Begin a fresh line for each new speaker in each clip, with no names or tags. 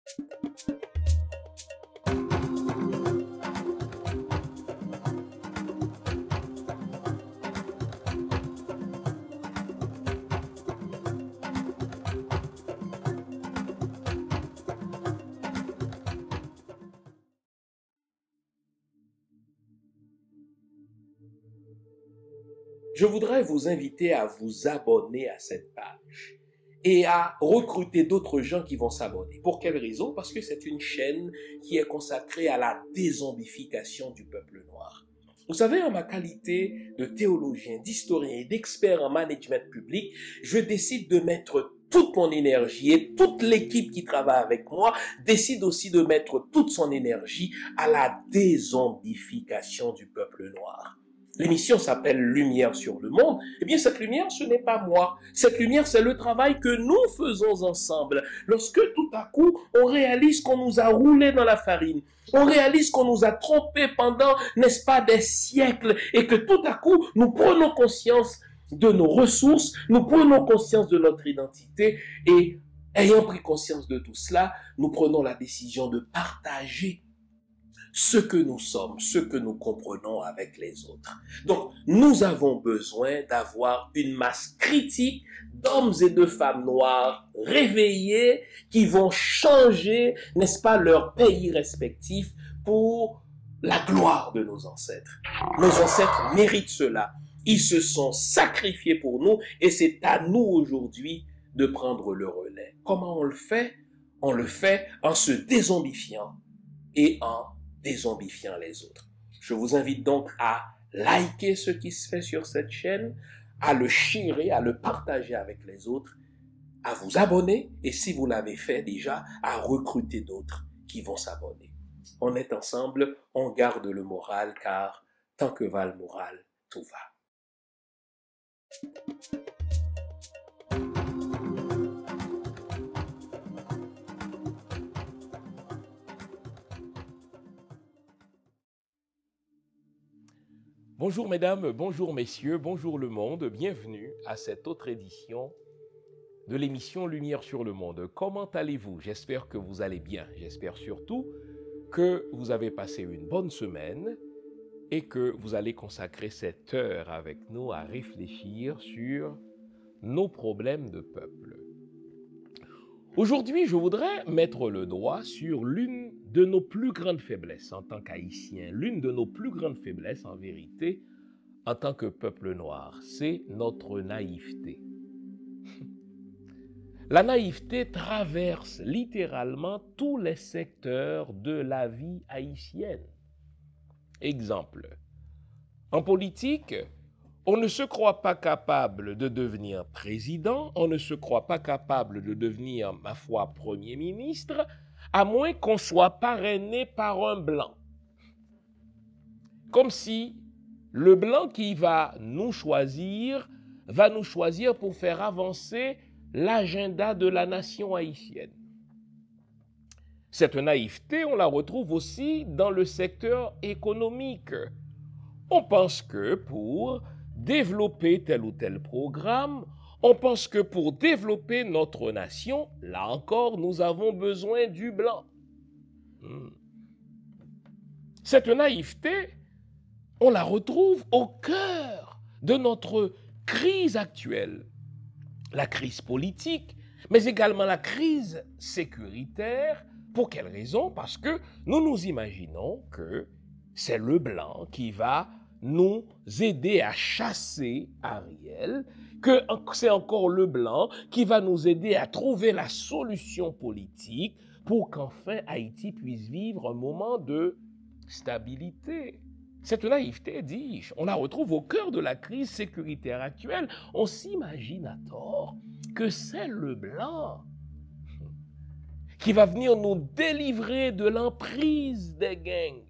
Je voudrais vous inviter à vous abonner à cette page et à recruter d'autres gens qui vont s'abonner. Pour quelle raison? Parce que c'est une chaîne qui est consacrée à la dézombification du peuple noir. Vous savez, en ma qualité de théologien, d'historien et d'expert en management public, je décide de mettre toute mon énergie et toute l'équipe qui travaille avec moi décide aussi de mettre toute son énergie à la dézombification du peuple noir. L'émission s'appelle Lumière sur le monde. Eh bien, cette lumière, ce n'est pas moi. Cette lumière, c'est le travail que nous faisons ensemble. Lorsque tout à coup, on réalise qu'on nous a roulé dans la farine, on réalise qu'on nous a trompés pendant, n'est-ce pas, des siècles, et que tout à coup, nous prenons conscience de nos ressources, nous prenons conscience de notre identité, et ayant pris conscience de tout cela, nous prenons la décision de partager ce que nous sommes, ce que nous comprenons avec les autres. Donc, nous avons besoin d'avoir une masse critique d'hommes et de femmes noirs réveillés qui vont changer, n'est-ce pas, leur pays respectif pour la gloire de nos ancêtres. Nos ancêtres méritent cela. Ils se sont sacrifiés pour nous et c'est à nous aujourd'hui de prendre le relais. Comment on le fait? On le fait en se dézombifiant et en dézombifiant les autres. Je vous invite donc à liker ce qui se fait sur cette chaîne, à le sharer, à le partager avec les autres, à vous abonner et si vous l'avez fait déjà, à recruter d'autres qui vont s'abonner. On est ensemble, on garde le moral car tant que va le moral, tout va.
Bonjour mesdames, bonjour messieurs, bonjour le monde, bienvenue à cette autre édition de l'émission Lumière sur le monde. Comment allez-vous? J'espère que vous allez bien, j'espère surtout que vous avez passé une bonne semaine et que vous allez consacrer cette heure avec nous à réfléchir sur nos problèmes de peuple. Aujourd'hui, je voudrais mettre le doigt sur l'une de nos plus grandes faiblesses en tant qu'Haïtiens, l'une de nos plus grandes faiblesses en vérité en tant que peuple noir, c'est notre naïveté. La naïveté traverse littéralement tous les secteurs de la vie haïtienne. Exemple, en politique, on ne se croit pas capable de devenir président, on ne se croit pas capable de devenir, ma foi, premier ministre, à moins qu'on soit parrainé par un blanc. Comme si le blanc qui va nous choisir pour faire avancer l'agenda de la nation haïtienne. Cette naïveté, on la retrouve aussi dans le secteur économique. On pense que pour développer tel ou tel programme, on pense que pour développer notre nation, là encore, nous avons besoin du blanc. Cette naïveté, on la retrouve au cœur de notre crise actuelle. La crise politique, mais également la crise sécuritaire. Pour quelle raison? Parce que nous nous imaginons que c'est le blanc qui va nous aider à chasser Ariel, que c'est encore le blanc qui va nous aider à trouver la solution politique pour qu'enfin Haïti puisse vivre un moment de stabilité. Cette naïveté, dis-je, on la retrouve au cœur de la crise sécuritaire actuelle. On s'imagine à tort que c'est le blanc qui va venir nous délivrer de l'emprise des gangs.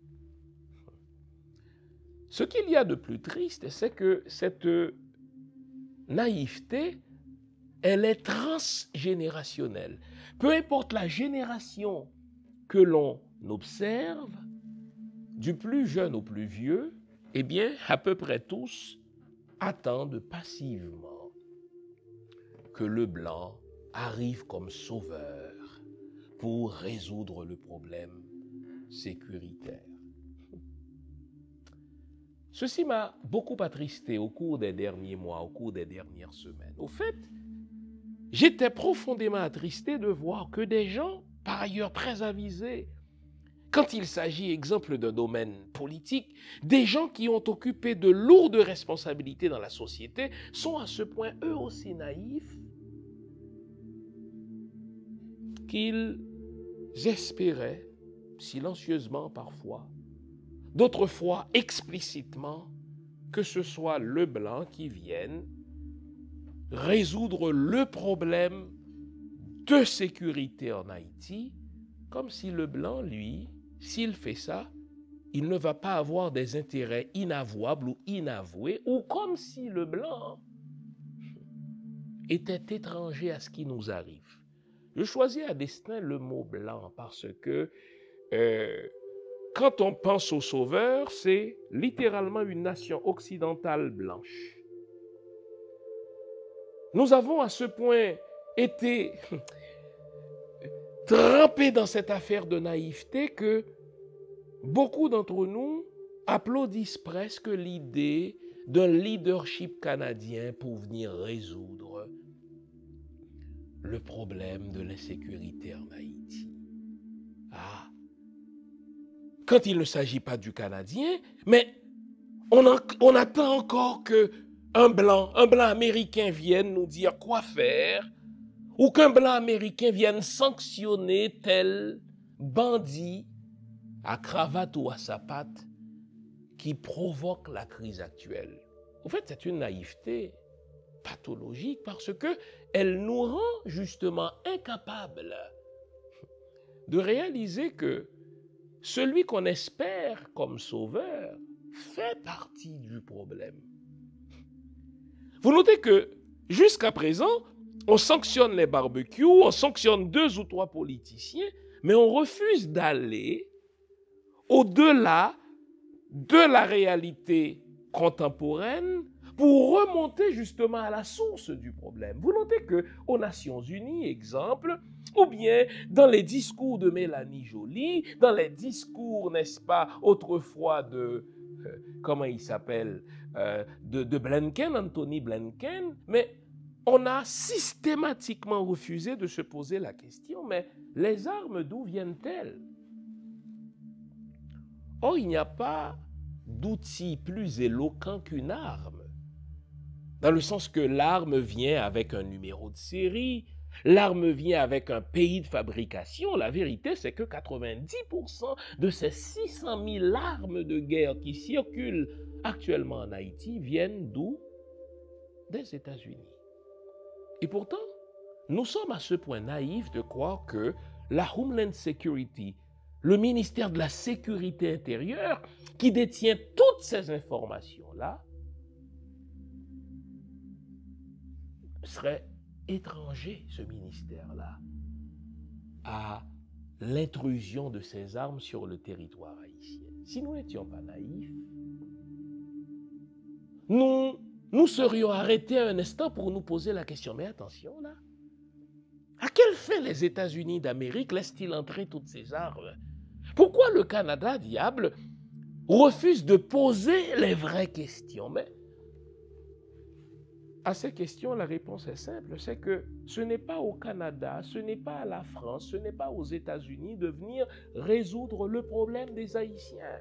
Ce qu'il y a de plus triste, c'est que cette naïveté, elle est transgénérationnelle. Peu importe la génération que l'on observe, du plus jeune au plus vieux, eh bien, à peu près tous attendent passivement que le blanc arrive comme sauveur pour résoudre le problème sécuritaire. Ceci m'a beaucoup attristé au cours des derniers mois, au cours des dernières semaines. Au fait, j'étais profondément attristé de voir que des gens, par ailleurs très avisés, quand il s'agit, exemple d'un domaine politique, des gens qui ont occupé de lourdes responsabilités dans la société sont à ce point eux aussi naïfs qu'ils espéraient, silencieusement parfois, d'autres fois explicitement, que ce soit le blanc qui vienne résoudre le problème de sécurité en Haïti, comme si le blanc, lui, s'il fait ça, il ne va pas avoir des intérêts inavouables ou inavoués, ou comme si le blanc était étranger à ce qui nous arrive. Je choisis à dessein le mot blanc parce que quand on pense aux sauveurs, c'est littéralement une nation occidentale blanche. Nous avons à ce point été trempés dans cette affaire de naïveté que beaucoup d'entre nous applaudissent presque l'idée d'un leadership canadien pour venir résoudre le problème de l'insécurité en Haïti. Ah, quand il ne s'agit pas du Canadien, mais on attend encore qu'un blanc américain vienne nous dire quoi faire, ou qu'un blanc américain vienne sanctionner tel bandit à cravate ou à sapate qui provoque la crise actuelle. En fait, c'est une naïveté pathologique parce que elle nous rend justement incapables de réaliser que celui qu'on espère comme sauveur fait partie du problème. Vous notez que jusqu'à présent, on sanctionne les barbecues, on sanctionne 2 ou 3 politiciens, mais on refuse d'aller au-delà de la réalité contemporaine pour remonter justement à la source du problème. Vous notez qu'aux Nations Unies, exemple, ou bien dans les discours de Mélanie Joly, dans les discours, n'est-ce pas, autrefois de, comment il s'appelle, de Blinken, Anthony Blinken, mais on a systématiquement refusé de se poser la question, mais les armes, d'où viennent-elles? Or, il n'y a pas d'outil plus éloquent qu'une arme, dans le sens que l'arme vient avec un numéro de série, l'arme vient avec un pays de fabrication. La vérité, c'est que 90% de ces 600 000 armes de guerre qui circulent actuellement en Haïti viennent d'où? Des États-Unis. Et pourtant, nous sommes à ce point naïfs de croire que la Homeland Security, le ministère de la Sécurité intérieure, qui détient toutes ces informations-là, serait étranger, ce ministère-là, à l'intrusion de ces armes sur le territoire haïtien. Si nous n'étions pas naïfs, nous serions arrêtés un instant pour nous poser la question, mais attention là, à quel fait les États-Unis d'Amérique laissent-ils entrer toutes ces armes? Pourquoi le Canada, diable, refuse de poser les vraies questions? Mais à ces questions, la réponse est simple, c'est que ce n'est pas au Canada, ce n'est pas à la France, ce n'est pas aux États-Unis de venir résoudre le problème des Haïtiens.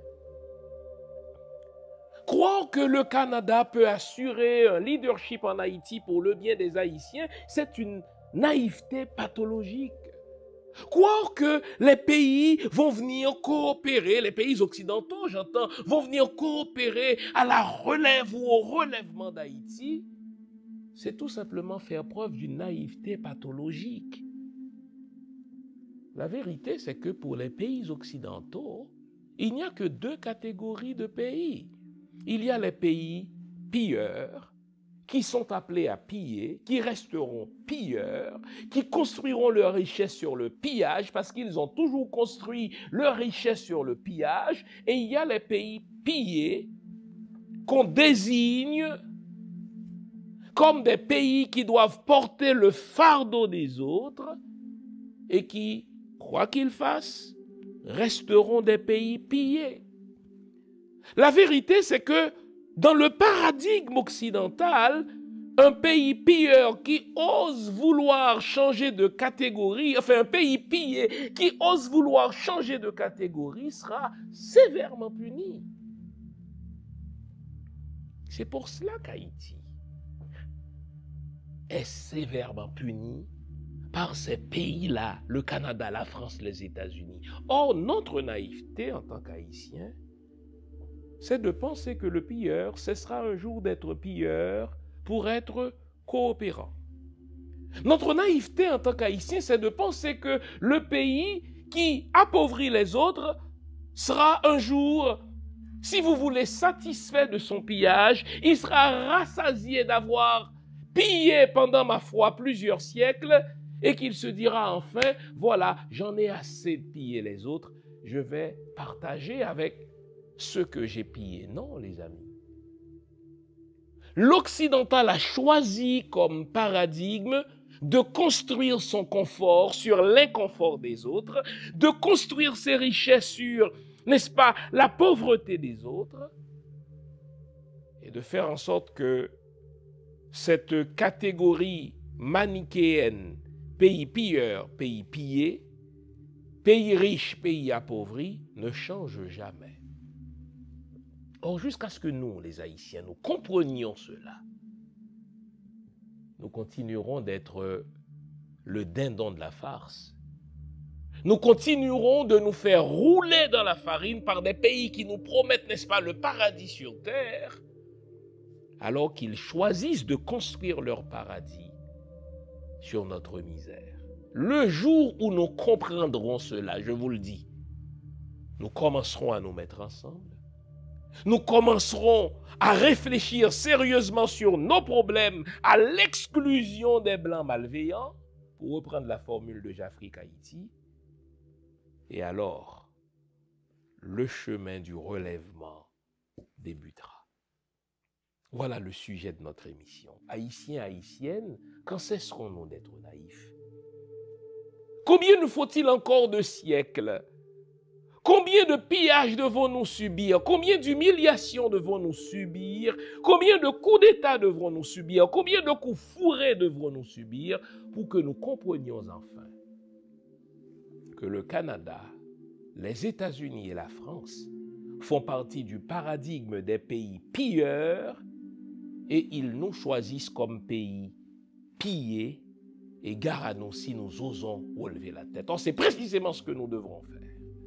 Croire que le Canada peut assurer un leadership en Haïti pour le bien des Haïtiens, c'est une naïveté pathologique. Croire que les pays vont venir coopérer, les pays occidentaux, j'entends, vont venir coopérer à la relève ou au relèvement d'Haïti, c'est tout simplement faire preuve d'une naïveté pathologique. La vérité, c'est que pour les pays occidentaux, il n'y a que 2 catégories de pays. Il y a les pays pilleurs, qui sont appelés à piller, qui resteront pilleurs, qui construiront leur richesse sur le pillage, parce qu'ils ont toujours construit leur richesse sur le pillage, et il y a les pays pillés qu'on désigne comme des pays qui doivent porter le fardeau des autres et qui quoi qu'ils fassent, resteront des pays pillés. La vérité, c'est que dans le paradigme occidental, un pays pilleur qui ose vouloir changer de catégorie, enfin un pays pillé qui ose vouloir changer de catégorie sera sévèrement puni. C'est pour cela qu'Haïti est sévèrement puni par ces pays-là, le Canada, la France, les États-Unis. Or, notre naïveté en tant qu'Haïtiens, c'est de penser que le pilleur cessera un jour d'être pilleur pour être coopérant. Notre naïveté en tant qu'Haïtiens, c'est de penser que le pays qui appauvrit les autres sera un jour, si vous voulez, satisfait de son pillage, il sera rassasié d'avoir pillé pendant, ma foi, plusieurs siècles, et qu'il se dira enfin, voilà, j'en ai assez de piller les autres, je vais partager avec ceux que j'ai pillés. Non, les amis. L'occidental a choisi comme paradigme de construire son confort sur l'inconfort des autres, de construire ses richesses sur, n'est-ce pas, la pauvreté des autres, et de faire en sorte que cette catégorie manichéenne, pays pilleur, pays pillé, pays riche, pays appauvri, ne change jamais. Or, jusqu'à ce que nous, les Haïtiens, nous comprenions cela, nous continuerons d'être le dindon de la farce. Nous continuerons de nous faire rouler dans la farine par des pays qui nous promettent, n'est-ce pas, le paradis sur terre, alors qu'ils choisissent de construire leur paradis sur notre misère. Le jour où nous comprendrons cela, je vous le dis, nous commencerons à nous mettre ensemble. Nous commencerons à réfléchir sérieusement sur nos problèmes à l'exclusion des Blancs malveillants, pour reprendre la formule de Jafrique Haïti. Et alors, le chemin du relèvement débutera. Voilà le sujet de notre émission. Haïtiens, Haïtiennes, quand cesserons-nous d'être naïfs? Combien nous faut-il encore de siècles? Combien de pillages devons-nous subir? Combien d'humiliations devons-nous subir? Combien de coups d'État devrons-nous subir? Combien de coups fourrés devrons-nous subir pour que nous comprenions enfin que le Canada, les États-Unis et la France font partie du paradigme des pays pilleurs et ils nous choisissent comme pays pillés et gare à nous si nous osons relever la tête. Or, c'est précisément ce que nous devrons faire.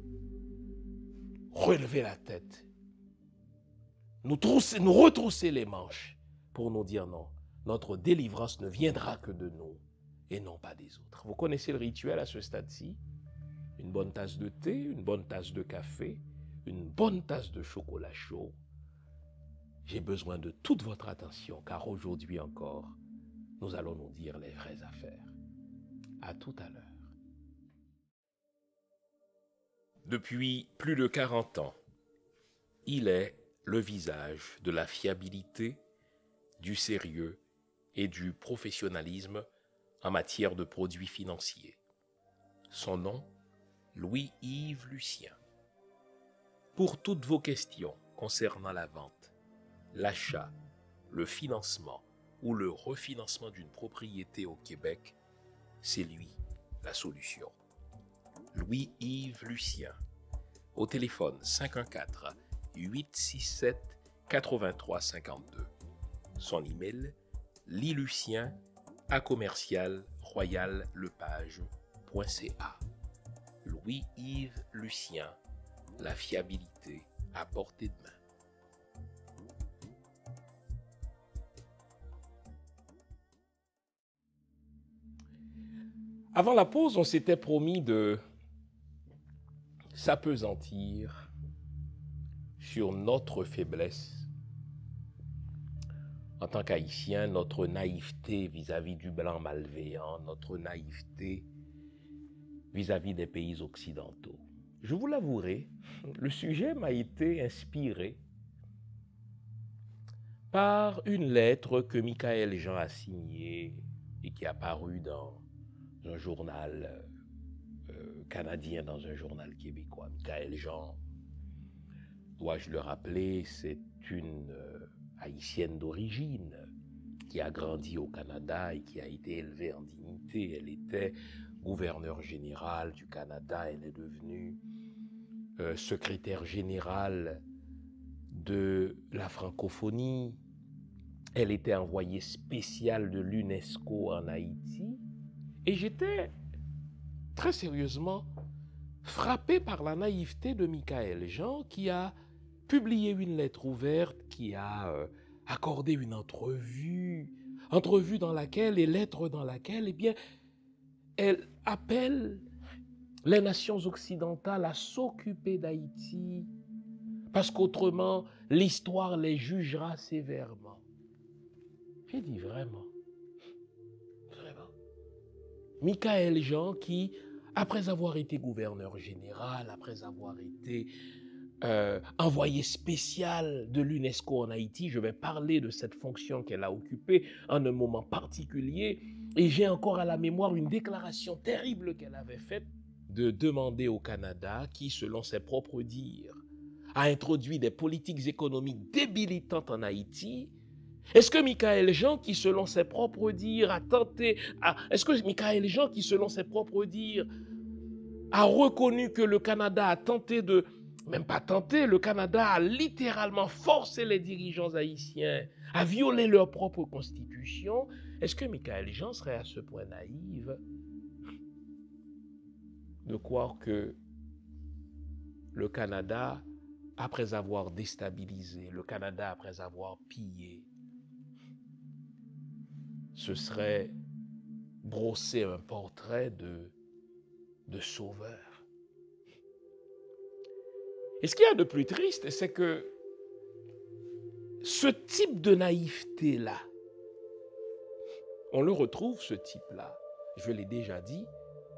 Relever la tête, nous retrousser les manches pour nous dire non, notre délivrance ne viendra que de nous et non pas des autres. Vous connaissez le rituel à ce stade-ci? Une bonne tasse de thé, une bonne tasse de café, une bonne tasse de chocolat chaud. J'ai besoin de toute votre attention car aujourd'hui encore, nous allons nous dire les vraies affaires. À tout à l'heure. Depuis plus de 40 ans, il est le visage de la fiabilité, du sérieux et du professionnalisme en matière de produits financiers. Son nom, Louis-Yves Lucien. Pour toutes vos questions concernant la vente, l'achat, le financement ou le refinancement d'une propriété au Québec, c'est lui la solution. Louis-Yves Lucien, au téléphone 514-867-8352. Son email, lilucien@royallepage.ca. Louis-Yves Lucien, la fiabilité à portée de main. Avant la pause, on s'était promis de s'appesantir sur notre faiblesse en tant qu'Haïtiens, notre naïveté vis-à-vis du blanc malveillant, notre naïveté vis-à-vis des pays occidentaux. Je vous l'avouerai, le sujet m'a été inspiré par une lettre que Michael Jean a signée et qui est apparue dans un journal canadien dans un journal québécois. Michaëlle Jean, dois-je le rappeler, c'est une haïtienne d'origine qui a grandi au Canada et qui a été élevée en dignité. Elle était gouverneure générale du Canada, elle est devenue secrétaire générale de la francophonie. Elle était envoyée spéciale de l'UNESCO en Haïti. Et j'étais très sérieusement frappé par la naïveté de Michaëlle Jean, qui a publié une lettre ouverte, qui a accordé une entrevue dans laquelle, et lettre dans laquelle, eh bien, elle appelle les nations occidentales à s'occuper d'Haïti, parce qu'autrement, l'histoire les jugera sévèrement. J'ai dit vraiment. Michaëlle Jean qui, après avoir été gouverneur général, après avoir été envoyé spécial de l'UNESCO en Haïti, je vais parler de cette fonction qu'elle a occupée en un moment particulier, et j'ai encore à la mémoire une déclaration terrible qu'elle avait faite de demander au Canada, qui, selon ses propres dires, a introduit des politiques économiques débilitantes en Haïti. Est-ce que Michaëlle Jean, qui selon ses propres dires a tenté, est-ce que Michaëlle Jean, qui selon ses propres dires a reconnu que le Canada a tenté de, même pas tenté, le Canada a littéralement forcé les dirigeants haïtiens à violer leur propre constitution, est-ce que Michaëlle Jean serait à ce point naïve de croire que le Canada, après avoir déstabilisé, le Canada après avoir pillé, ce serait brosser un portrait de sauveur. Et ce qu'il y a de plus triste, c'est que ce type de naïveté-là, on le retrouve, ce type-là, je l'ai déjà dit,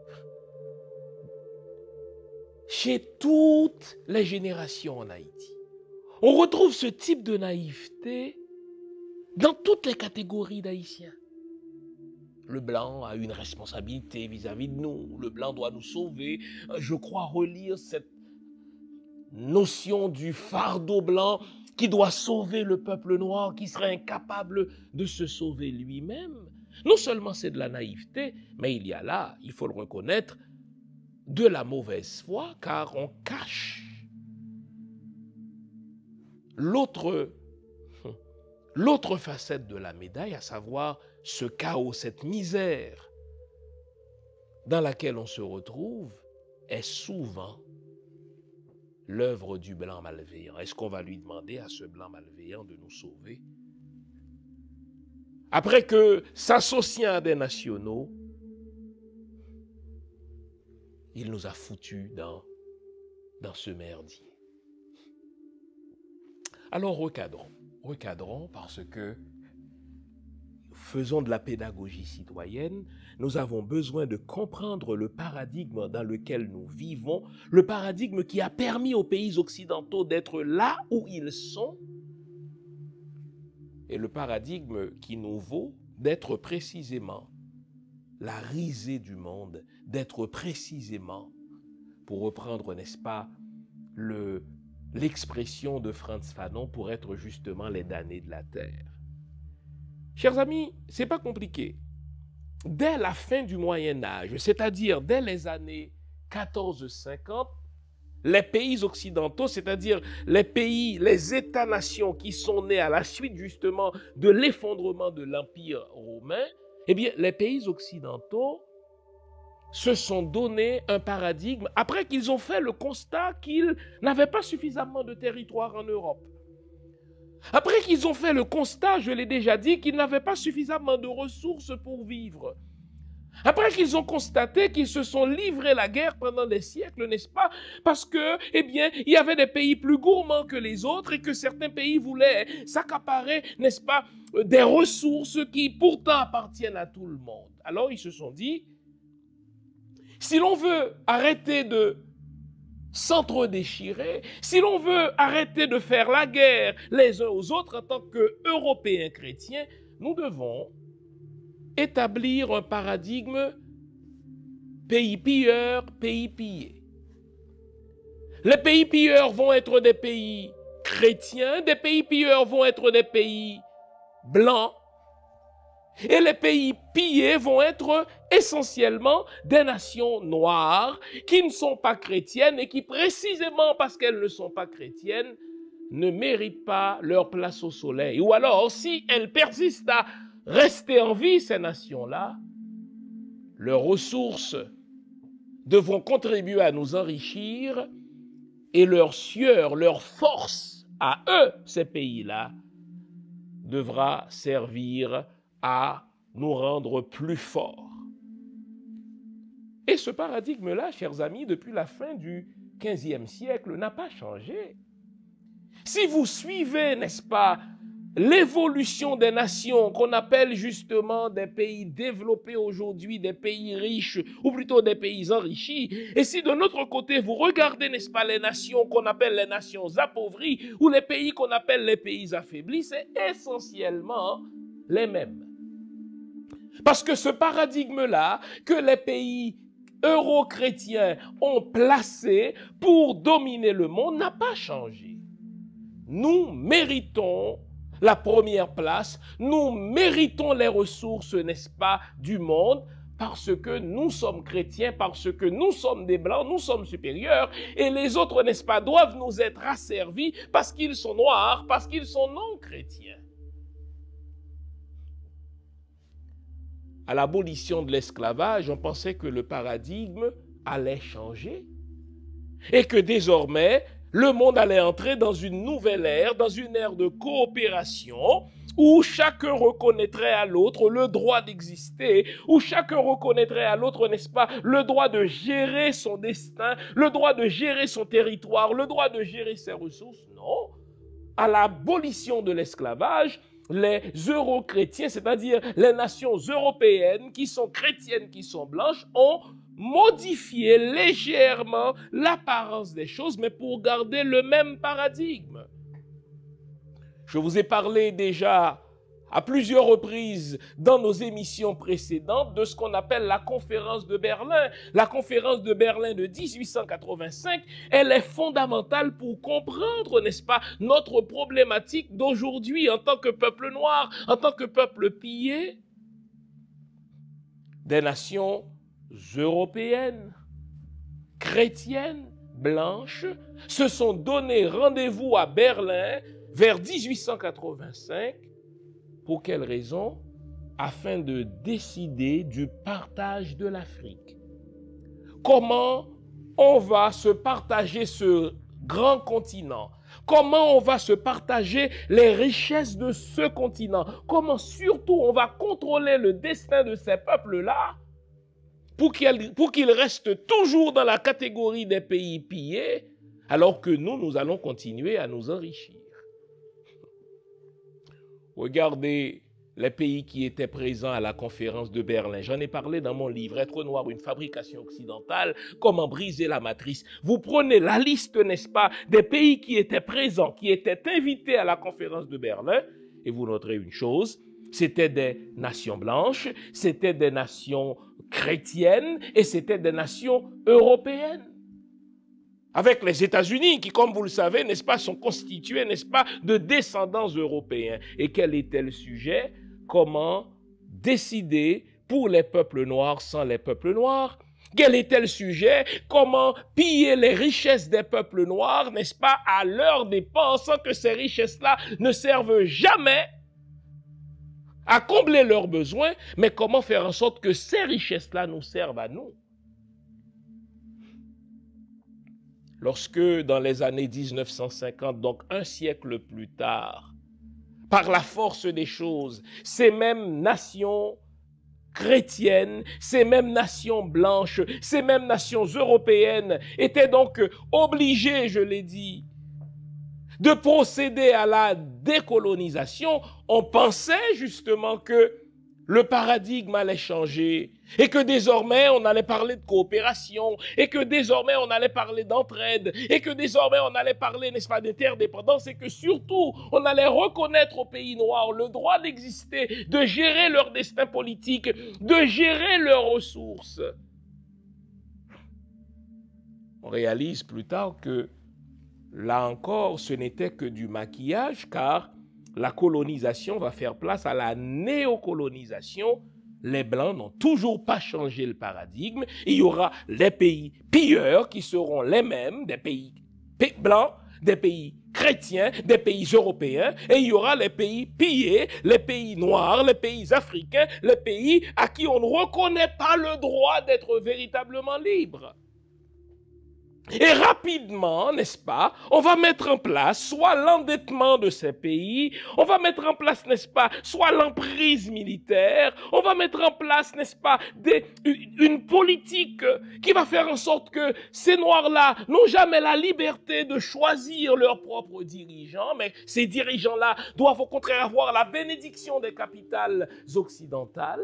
chez toutes les générations en Haïti. On retrouve ce type de naïveté dans toutes les catégories d'Haïtiens. Le blanc a une responsabilité vis-à-vis de nous. Le blanc doit nous sauver. Je crois relire cette notion du fardeau blanc qui doit sauver le peuple noir, qui serait incapable de se sauver lui-même. Non seulement c'est de la naïveté, mais il y a là, il faut le reconnaître, de la mauvaise foi, car on cache l'autre facette de la médaille, à savoir ce chaos, cette misère dans laquelle on se retrouve, est souvent l'œuvre du blanc malveillant. Est-ce qu'on va lui demander à ce blanc malveillant de nous sauver? Après que, s'associant à des nationaux, il nous a foutus dans ce merdier. Alors recadrons parce que faisons de la pédagogie citoyenne, nous avons besoin de comprendre le paradigme dans lequel nous vivons, le paradigme qui a permis aux pays occidentaux d'être là où ils sont, et le paradigme qui nous vaut d'être précisément la risée du monde, d'être précisément, pour reprendre, n'est-ce pas, l'expression de Frantz Fanon, pour être justement les damnés de la terre. Chers amis, c'est pas compliqué. Dès la fin du Moyen Âge, c'est-à-dire dès les années 1450, les pays occidentaux, c'est-à-dire les pays, les États-nations qui sont nés à la suite justement de l'effondrement de l'Empire romain, eh bien, les pays occidentaux se sont donné un paradigme après qu'ils ont fait le constat qu'ils n'avaient pas suffisamment de territoire en Europe. Après qu'ils ont fait le constat, je l'ai déjà dit, qu'ils n'avaient pas suffisamment de ressources pour vivre. Après qu'ils ont constaté qu'ils se sont livrés la guerre pendant des siècles, n'est-ce pas? Parce que, eh bien, il y avait des pays plus gourmands que les autres et que certains pays voulaient s'accaparer, n'est-ce pas, des ressources qui pourtant appartiennent à tout le monde. Alors ils se sont dit, si l'on veut arrêter de s'entre-déchirer, si l'on veut arrêter de faire la guerre les uns aux autres en tant qu'Européens chrétiens, nous devons établir un paradigme pays pilleurs, pays pillés. Les pays pilleurs vont être des pays chrétiens, des pays pilleurs vont être des pays blancs, et les pays pillés vont être essentiellement des nations noires qui ne sont pas chrétiennes et qui, précisément parce qu'elles ne sont pas chrétiennes, ne méritent pas leur place au soleil. Ou alors, si elles persistent à rester en vie, ces nations-là, leurs ressources devront contribuer à nous enrichir et leur sueur, leur force à eux, ces pays-là, devra servir à nous rendre plus forts. Et ce paradigme-là, chers amis, depuis la fin du XVe siècle, n'a pas changé. Si vous suivez, n'est-ce pas, l'évolution des nations qu'on appelle justement des pays développés aujourd'hui, des pays riches, ou plutôt des pays enrichis, et si de notre côté vous regardez, n'est-ce pas, les nations qu'on appelle les nations appauvries, ou les pays qu'on appelle les pays affaiblis, c'est essentiellement les mêmes. Parce que ce paradigme-là que les pays euro-chrétiens ont placé pour dominer le monde n'a pas changé. Nous méritons la première place, nous méritons les ressources, n'est-ce pas, du monde, parce que nous sommes chrétiens, parce que nous sommes des blancs, nous sommes supérieurs, et les autres, n'est-ce pas, doivent nous être asservis parce qu'ils sont noirs, parce qu'ils sont non chrétiens. À l'abolition de l'esclavage, on pensait que le paradigme allait changer et que désormais, le monde allait entrer dans une nouvelle ère, dans une ère de coopération où chacun reconnaîtrait à l'autre le droit d'exister, où chacun reconnaîtrait à l'autre, n'est-ce pas, le droit de gérer son destin, le droit de gérer son territoire, le droit de gérer ses ressources. Non. À l'abolition de l'esclavage, les euro-chrétiens, c'est-à-dire les nations européennes qui sont chrétiennes, qui sont blanches, ont modifié légèrement l'apparence des choses, mais pour garder le même paradigme. Je vous ai parlé déjà à plusieurs reprises dans nos émissions précédentes de ce qu'on appelle la conférence de Berlin. La conférence de Berlin de 1885, elle est fondamentale pour comprendre, n'est-ce pas, notre problématique d'aujourd'hui en tant que peuple noir, en tant que peuple pillé des nations européennes, chrétiennes, blanches, se sont donné rendez-vous à Berlin vers 1885. Pour quelle raison? Afin de décider du partage de l'Afrique. Comment on va se partager ce grand continent? Comment on va se partager les richesses de ce continent? Comment surtout on va contrôler le destin de ces peuples-là pour qu'ils restent toujours dans la catégorie des pays pillés, alors que nous allons continuer à nous enrichir? Regardez les pays qui étaient présents à la conférence de Berlin. J'en ai parlé dans mon livre « Être noir, une fabrication occidentale, comment briser la matrice ». Vous prenez la liste, n'est-ce pas, des pays qui étaient présents, qui étaient invités à la conférence de Berlin, et vous noterez une chose, c'était des nations blanches, c'était des nations chrétiennes, et c'était des nations européennes. Avec les États-Unis qui, comme vous le savez, n'est-ce pas, sont constitués, n'est-ce pas, de descendants européens. Et quel était le sujet? Comment décider pour les peuples noirs sans les peuples noirs? Quel était le sujet? Comment piller les richesses des peuples noirs, n'est-ce pas, à leurs dépens, sans que ces richesses-là ne servent jamais à combler leurs besoins, mais comment faire en sorte que ces richesses-là nous servent à nous? Lorsque, dans les années 1950, donc un siècle plus tard, par la force des choses, ces mêmes nations chrétiennes, ces mêmes nations blanches, ces mêmes nations européennes étaient donc obligées, je l'ai dit, de procéder à la décolonisation, on pensait justement que le paradigme allait changer et que désormais on allait parler de coopération et que désormais on allait parler d'entraide et que désormais on allait parler, n'est-ce pas, d'interdépendance et que surtout on allait reconnaître aux pays noirs le droit d'exister, de gérer leur destin politique, de gérer leurs ressources. On réalise plus tard que, là encore, ce n'était que du maquillage, car la colonisation va faire place à la néocolonisation. Les Blancs n'ont toujours pas changé le paradigme. Il y aura les pays pilleurs qui seront les mêmes, des pays blancs, des pays chrétiens, des pays européens, et il y aura les pays pillés, les pays noirs, les pays africains, les pays à qui on ne reconnaît pas le droit d'être véritablement libre. Et rapidement, n'est-ce pas, on va mettre en place soit l'endettement de ces pays, on va mettre en place, n'est-ce pas, soit l'emprise militaire, on va mettre en place, n'est-ce pas, une politique qui va faire en sorte que ces Noirs-là n'ont jamais la liberté de choisir leurs propres dirigeants, mais ces dirigeants-là doivent au contraire avoir la bénédiction des capitales occidentales.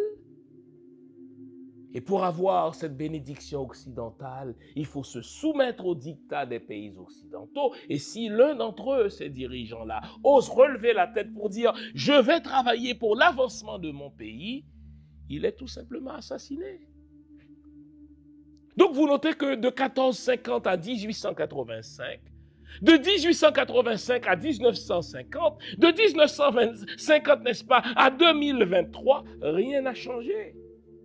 Et pour avoir cette bénédiction occidentale, il faut se soumettre aux dictats des pays occidentaux. Et si l'un d'entre eux, ces dirigeants-là, ose relever la tête pour dire « je vais travailler pour l'avancement de mon pays », il est tout simplement assassiné. Donc vous notez que de 1450 à 1885, de 1885 à 1950, de 1950, n'est-ce pas, à 2023, rien n'a changé.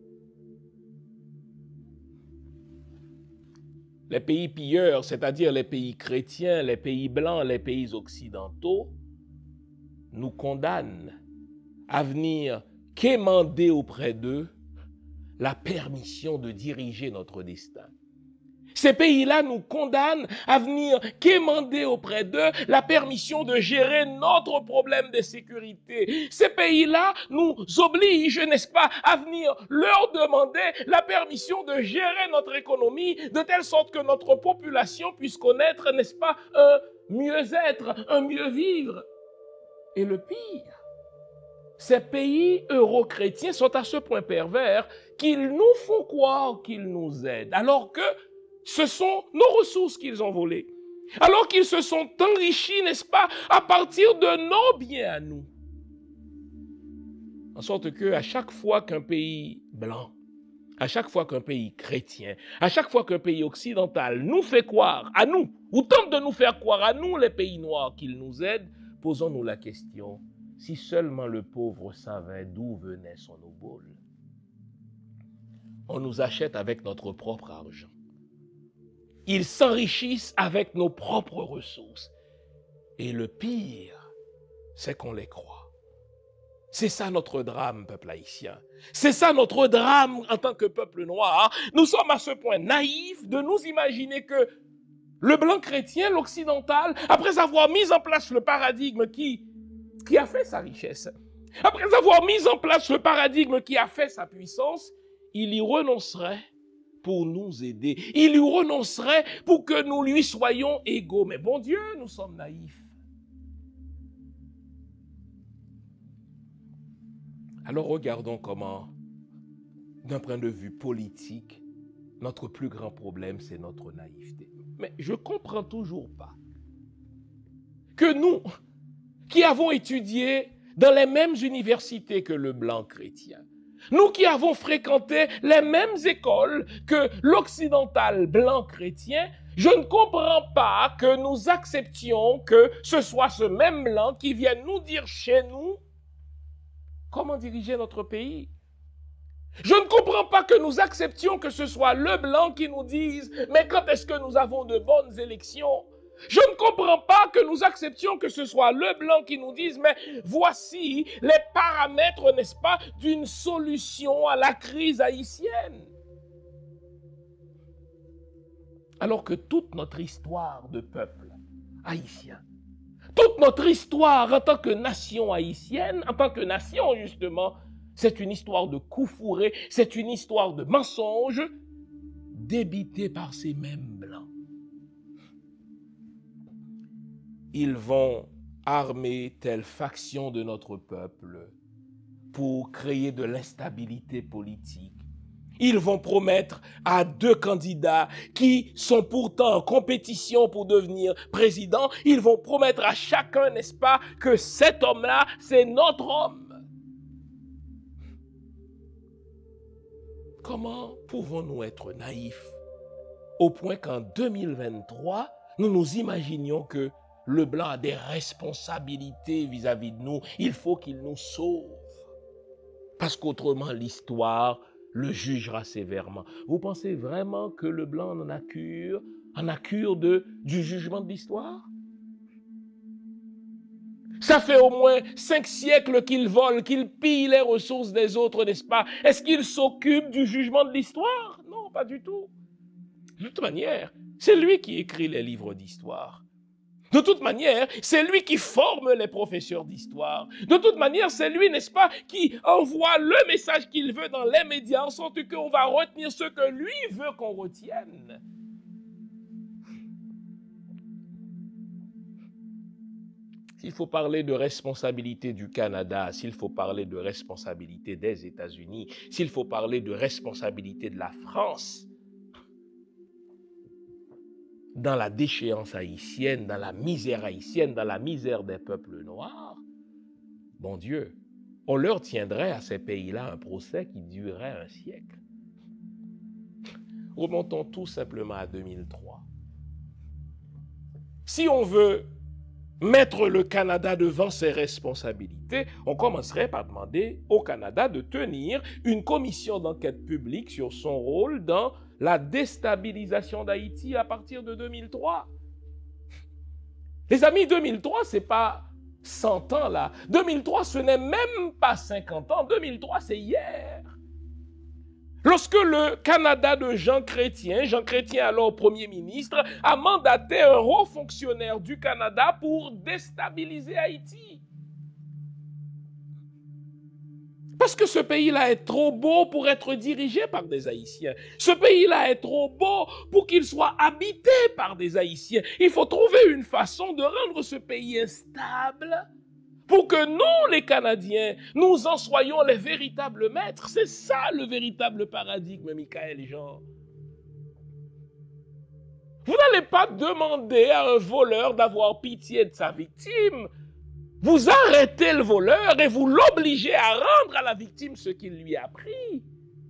Les pays pilleurs, c'est-à-dire les pays chrétiens, les pays blancs, les pays occidentaux, nous condamnent à venir quémander auprès d'eux la permission de diriger notre destin. Ces pays-là nous condamnent à venir quémander auprès d'eux la permission de gérer notre problème de sécurité. Ces pays-là nous obligent, n'est-ce pas, à venir leur demander la permission de gérer notre économie de telle sorte que notre population puisse connaître, n'est-ce pas, un mieux-être, un mieux-vivre. Et le pire, ces pays euro-chrétiens sont à ce point pervers qu'ils nous font croire qu'ils nous aident, alors que ce sont nos ressources qu'ils ont volées. Alors qu'ils se sont enrichis, n'est-ce pas, à partir de nos biens à nous. En sorte que à chaque fois qu'un pays blanc, à chaque fois qu'un pays chrétien, à chaque fois qu'un pays occidental nous fait croire à nous, ou tente de nous faire croire à nous, les pays noirs, qu'ils nous aident, posons-nous la question, si seulement le pauvre savait d'où venait son obole. On nous achète avec notre propre argent. Ils s'enrichissent avec nos propres ressources. Et le pire, c'est qu'on les croit. C'est ça notre drame, peuple haïtien. C'est ça notre drame en tant que peuple noir. Nous sommes à ce point naïfs de nous imaginer que le blanc chrétien, l'occidental, après avoir mis en place le paradigme qui a fait sa richesse, après avoir mis en place le paradigme qui a fait sa puissance, il y renoncerait pour nous aider. Il y renoncerait pour que nous lui soyons égaux. Mais bon Dieu, nous sommes naïfs. Alors regardons comment, d'un point de vue politique, notre plus grand problème, c'est notre naïveté. Mais je ne comprends toujours pas que nous, qui avons étudié dans les mêmes universités que le blanc chrétien, nous qui avons fréquenté les mêmes écoles que l'occidental blanc chrétien, je ne comprends pas que nous acceptions que ce soit ce même blanc qui vienne nous dire chez nous comment diriger notre pays. Je ne comprends pas que nous acceptions que ce soit le blanc qui nous dise « mais quand est-ce que nous avons de bonnes élections ?» Je ne comprends pas que nous acceptions que ce soit le blanc qui nous dise « mais voici les paramètres, n'est-ce pas, d'une solution à la crise haïtienne. » Alors que toute notre histoire de peuple haïtien, toute notre histoire en tant que nation haïtienne, en tant que nation justement, c'est une histoire de coups fourrés, c'est une histoire de mensonges débitée par ces mêmes blancs. Ils vont armer telle faction de notre peuple pour créer de l'instabilité politique. Ils vont promettre à deux candidats qui sont pourtant en compétition pour devenir président, ils vont promettre à chacun, n'est-ce pas, que cet homme-là, c'est notre homme. Comment pouvons-nous être naïfs au point qu'en 2023, nous nous imaginions que le blanc a des responsabilités vis-à-vis de nous. Il faut qu'il nous sauve. Parce qu'autrement, l'histoire le jugera sévèrement. Vous pensez vraiment que le blanc en a cure du jugement de l'histoire? Ça fait au moins 5 siècles qu'il vole, qu'il pille les ressources des autres, n'est-ce pas? Est-ce qu'il s'occupe du jugement de l'histoire? Non, pas du tout. De toute manière, c'est lui qui écrit les livres d'histoire. De toute manière, c'est lui qui forme les professeurs d'histoire. De toute manière, c'est lui, n'est-ce pas, qui envoie le message qu'il veut dans les médias en sorte qu'on va retenir ce que lui veut qu'on retienne. S'il faut parler de responsabilité du Canada, s'il faut parler de responsabilité des États-Unis, s'il faut parler de responsabilité de la France, dans la déchéance haïtienne, dans la misère haïtienne, dans la misère des peuples noirs, bon Dieu, on leur tiendrait à ces pays-là un procès qui durerait un siècle. Remontons tout simplement à 2003. Si on veut mettre le Canada devant ses responsabilités, on commencerait par demander au Canada de tenir une commission d'enquête publique sur son rôle dans la déstabilisation d'Haïti à partir de 2003. Les amis, 2003, c'est pas 100 ans là. 2003, ce n'est même pas 50 ans. 2003, c'est hier. Lorsque le Canada de Jean Chrétien alors Premier ministre, a mandaté un haut fonctionnaire du Canada pour déstabiliser Haïti. Parce que ce pays-là est trop beau pour être dirigé par des Haïtiens. Ce pays-là est trop beau pour qu'il soit habité par des Haïtiens. Il faut trouver une façon de rendre ce pays instable pour que nous, les Canadiens, nous en soyons les véritables maîtres. C'est ça le véritable paradigme, Michael Jean. Vous n'allez pas demander à un voleur d'avoir pitié de sa victime. Vous arrêtez le voleur et vous l'obligez à rendre à la victime ce qu'il lui a pris.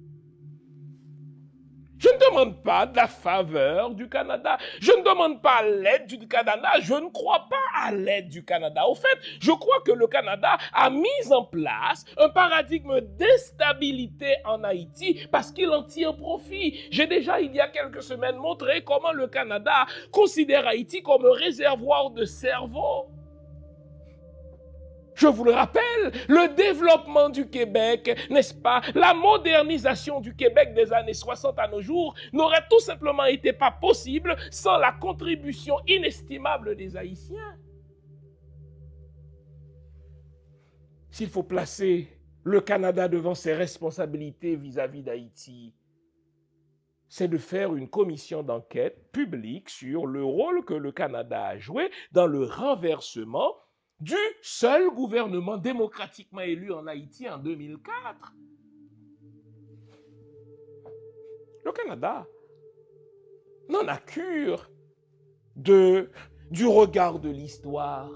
Je ne demande pas de la faveur du Canada. Je ne demande pas l'aide du Canada. Je ne crois pas à l'aide du Canada. Au fait, je crois que le Canada a mis en place un paradigme d'instabilité en Haïti parce qu'il en tire profit. J'ai déjà, il y a quelques semaines, montré comment le Canada considère Haïti comme un réservoir de cerveau. Je vous le rappelle, le développement du Québec, n'est-ce pas, la modernisation du Québec des années 60 à nos jours n'aurait tout simplement été pas possible sans la contribution inestimable des Haïtiens. S'il faut placer le Canada devant ses responsabilités vis-à-vis d'Haïti, c'est de faire une commission d'enquête publique sur le rôle que le Canada a joué dans le renversement du seul gouvernement démocratiquement élu en Haïti en 2004. Le Canada n'en a cure du regard de l'histoire.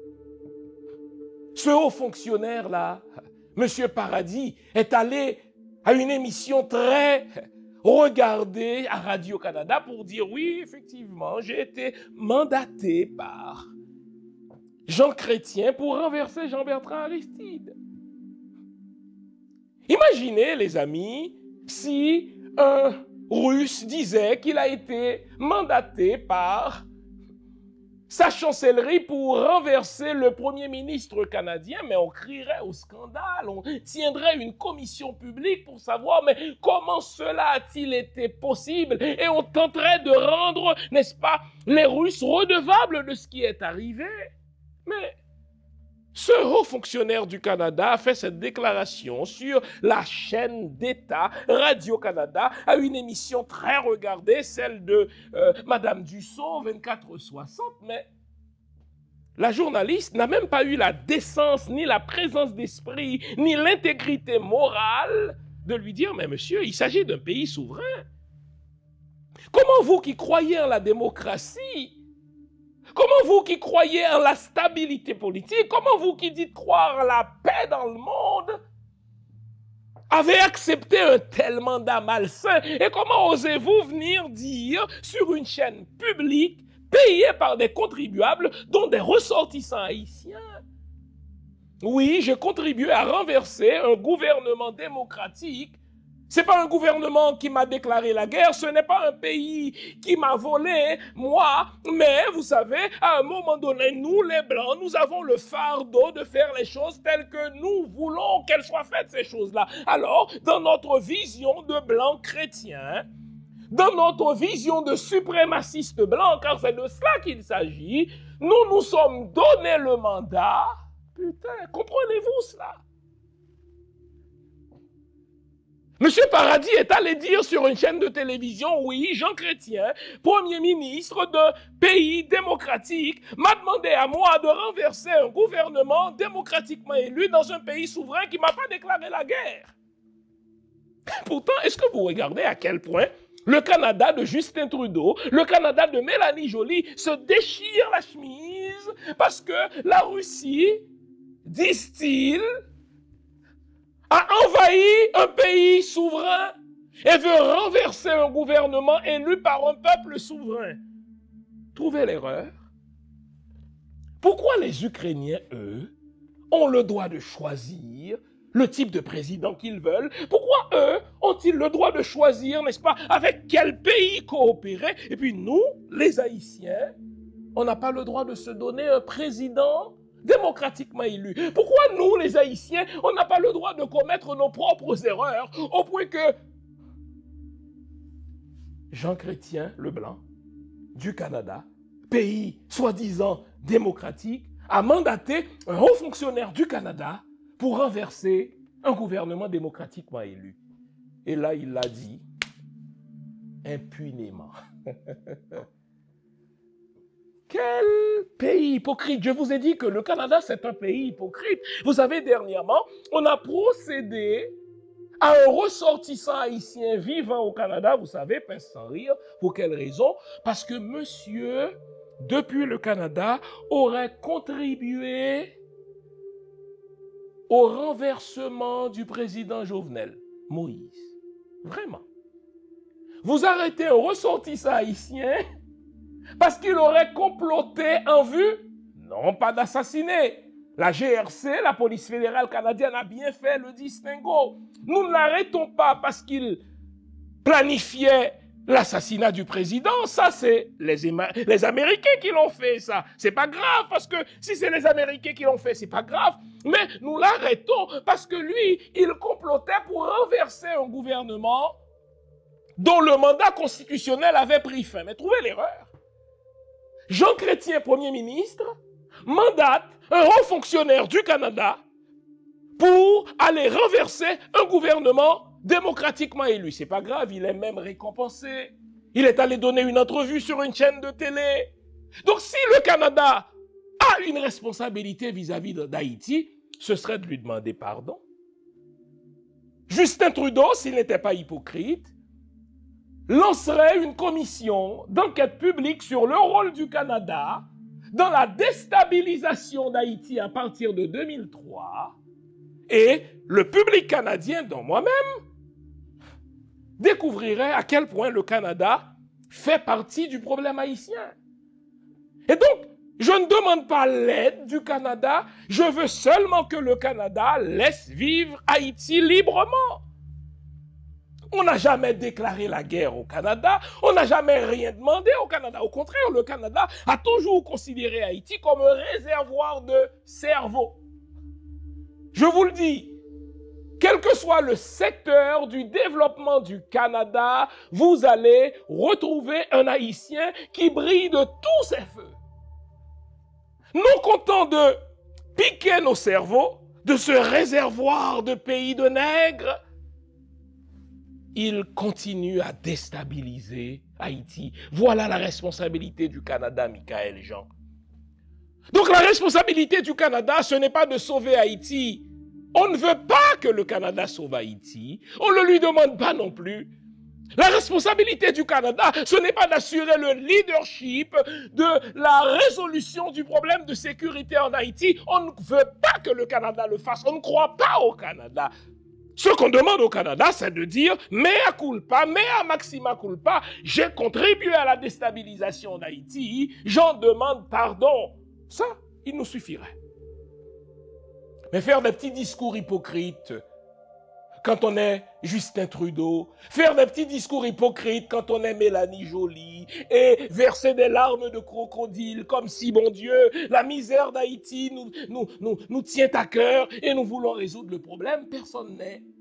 Ce haut fonctionnaire-là, M. Paradis, est allé à une émission très regardée à Radio-Canada pour dire « Oui, effectivement, j'ai été mandaté par Jean Chrétien pour renverser Jean-Bertrand Aristide. » Imaginez, les amis, si un Russe disait qu'il a été mandaté par sa chancellerie pour renverser le Premier ministre canadien, mais on crierait au scandale, on tiendrait une commission publique pour savoir mais comment cela a-t-il été possible et on tenterait de rendre, n'est-ce pas, les Russes redevables de ce qui est arrivé. Mais ce haut fonctionnaire du Canada a fait cette déclaration sur la chaîne d'État Radio-Canada à une émission très regardée, celle de Madame Dussault, 24/60, mais la journaliste n'a même pas eu la décence, ni la présence d'esprit, ni l'intégrité morale de lui dire « Mais monsieur, il s'agit d'un pays souverain. Comment vous qui croyez en la démocratie, comment vous qui croyez en la stabilité politique, comment vous qui dites croire en la paix dans le monde, avait accepté un tel mandat malsain. Et comment osez-vous venir dire sur une chaîne publique payée par des contribuables, dont des ressortissants haïtiens? Oui, j'ai contribué à renverser un gouvernement démocratique. Ce n'est pas un gouvernement qui m'a déclaré la guerre, ce n'est pas un pays qui m'a volé, moi, mais vous savez, à un moment donné, nous les Blancs, nous avons le fardeau de faire les choses telles que nous voulons qu'elles soient faites, ces choses-là. Alors, dans notre vision de Blancs chrétiens, dans notre vision de suprémacistes blancs, car c'est de cela qu'il s'agit, nous nous sommes donné le mandat. Putain, comprenez-vous cela? Monsieur Paradis est allé dire sur une chaîne de télévision, oui, Jean Chrétien, Premier ministre d'un pays démocratique, m'a demandé à moi de renverser un gouvernement démocratiquement élu dans un pays souverain qui ne m'a pas déclaré la guerre. Pourtant, est-ce que vous regardez à quel point le Canada de Justin Trudeau, le Canada de Mélanie Joly se déchire la chemise parce que la Russie, disent-ils, a envahi un pays souverain et veut renverser un gouvernement élu par un peuple souverain. Trouvez l'erreur. Pourquoi les Ukrainiens, eux, ont le droit de choisir le type de président qu'ils veulent? Pourquoi eux ont-ils le droit de choisir, n'est-ce pas, avec quel pays coopérer? Et puis nous, les Haïtiens, on n'a pas le droit de se donner un président démocratiquement élu. Pourquoi nous, les Haïtiens, on n'a pas le droit de commettre nos propres erreurs au point que Jean Chrétien, le Blanc, du Canada, pays soi-disant démocratique, a mandaté un haut fonctionnaire du Canada pour renverser un gouvernement démocratiquement élu. Et là, il l'a dit impunément. Quel pays hypocrite! Je vous ai dit que le Canada, c'est un pays hypocrite. Vous savez, dernièrement, on a procédé à un ressortissant haïtien vivant au Canada, vous savez, pince sans rire. Pour quelle raison? Parce que monsieur, depuis le Canada, aurait contribué au renversement du président Jovenel Moïse. Vraiment. Vous arrêtez un ressortissant haïtien parce qu'il aurait comploté en vue, non pas d'assassiner. La GRC, la police fédérale canadienne, a bien fait le distinguo. Nous ne l'arrêtons pas parce qu'il planifiait l'assassinat du président. Ça, c'est les Américains qui l'ont fait, ça. C'est pas grave, parce que si c'est les Américains qui l'ont fait, c'est pas grave. Mais nous l'arrêtons parce que lui, il complotait pour renverser un gouvernement dont le mandat constitutionnel avait pris fin. Mais trouvez l'erreur. Jean Chrétien, Premier ministre, mandate un haut fonctionnaire du Canada pour aller renverser un gouvernement démocratiquement élu. C'est pas grave, il est même récompensé. Il est allé donner une entrevue sur une chaîne de télé. Donc si le Canada a une responsabilité vis-à-vis d'Haïti, ce serait de lui demander pardon. Justin Trudeau, s'il n'était pas hypocrite, lancerait une commission d'enquête publique sur le rôle du Canada dans la déstabilisation d'Haïti à partir de 2003, et le public canadien, dont moi-même, découvrirait à quel point le Canada fait partie du problème haïtien. Et donc, je ne demande pas l'aide du Canada, je veux seulement que le Canada laisse vivre Haïti librement. On n'a jamais déclaré la guerre au Canada, on n'a jamais rien demandé au Canada. Au contraire, le Canada a toujours considéré Haïti comme un réservoir de cerveau. Je vous le dis, quel que soit le secteur du développement du Canada, vous allez retrouver un Haïtien qui brille de tous ses feux. Non content de piquer nos cerveaux de ce réservoir de pays de nègres, il continue à déstabiliser Haïti. Voilà la responsabilité du Canada, Michael Jean. Donc la responsabilité du Canada, ce n'est pas de sauver Haïti. On ne veut pas que le Canada sauve Haïti. On ne le lui demande pas non plus. La responsabilité du Canada, ce n'est pas d'assurer le leadership de la résolution du problème de sécurité en Haïti. On ne veut pas que le Canada le fasse. On ne croit pas au Canada. Ce qu'on demande au Canada, c'est de dire « mea culpa, mea maxima culpa, j'ai contribué à la déstabilisation d'Haïti, j'en demande pardon ». Ça, il nous suffirait. Mais faire des petits discours hypocrites quand on est Justin Trudeau, faire des petits discours hypocrites quand on est Mélanie Joly, et verser des larmes de crocodile comme si, bon Dieu, la misère d'Haïti nous tient à cœur et nous voulons résoudre le problème, personne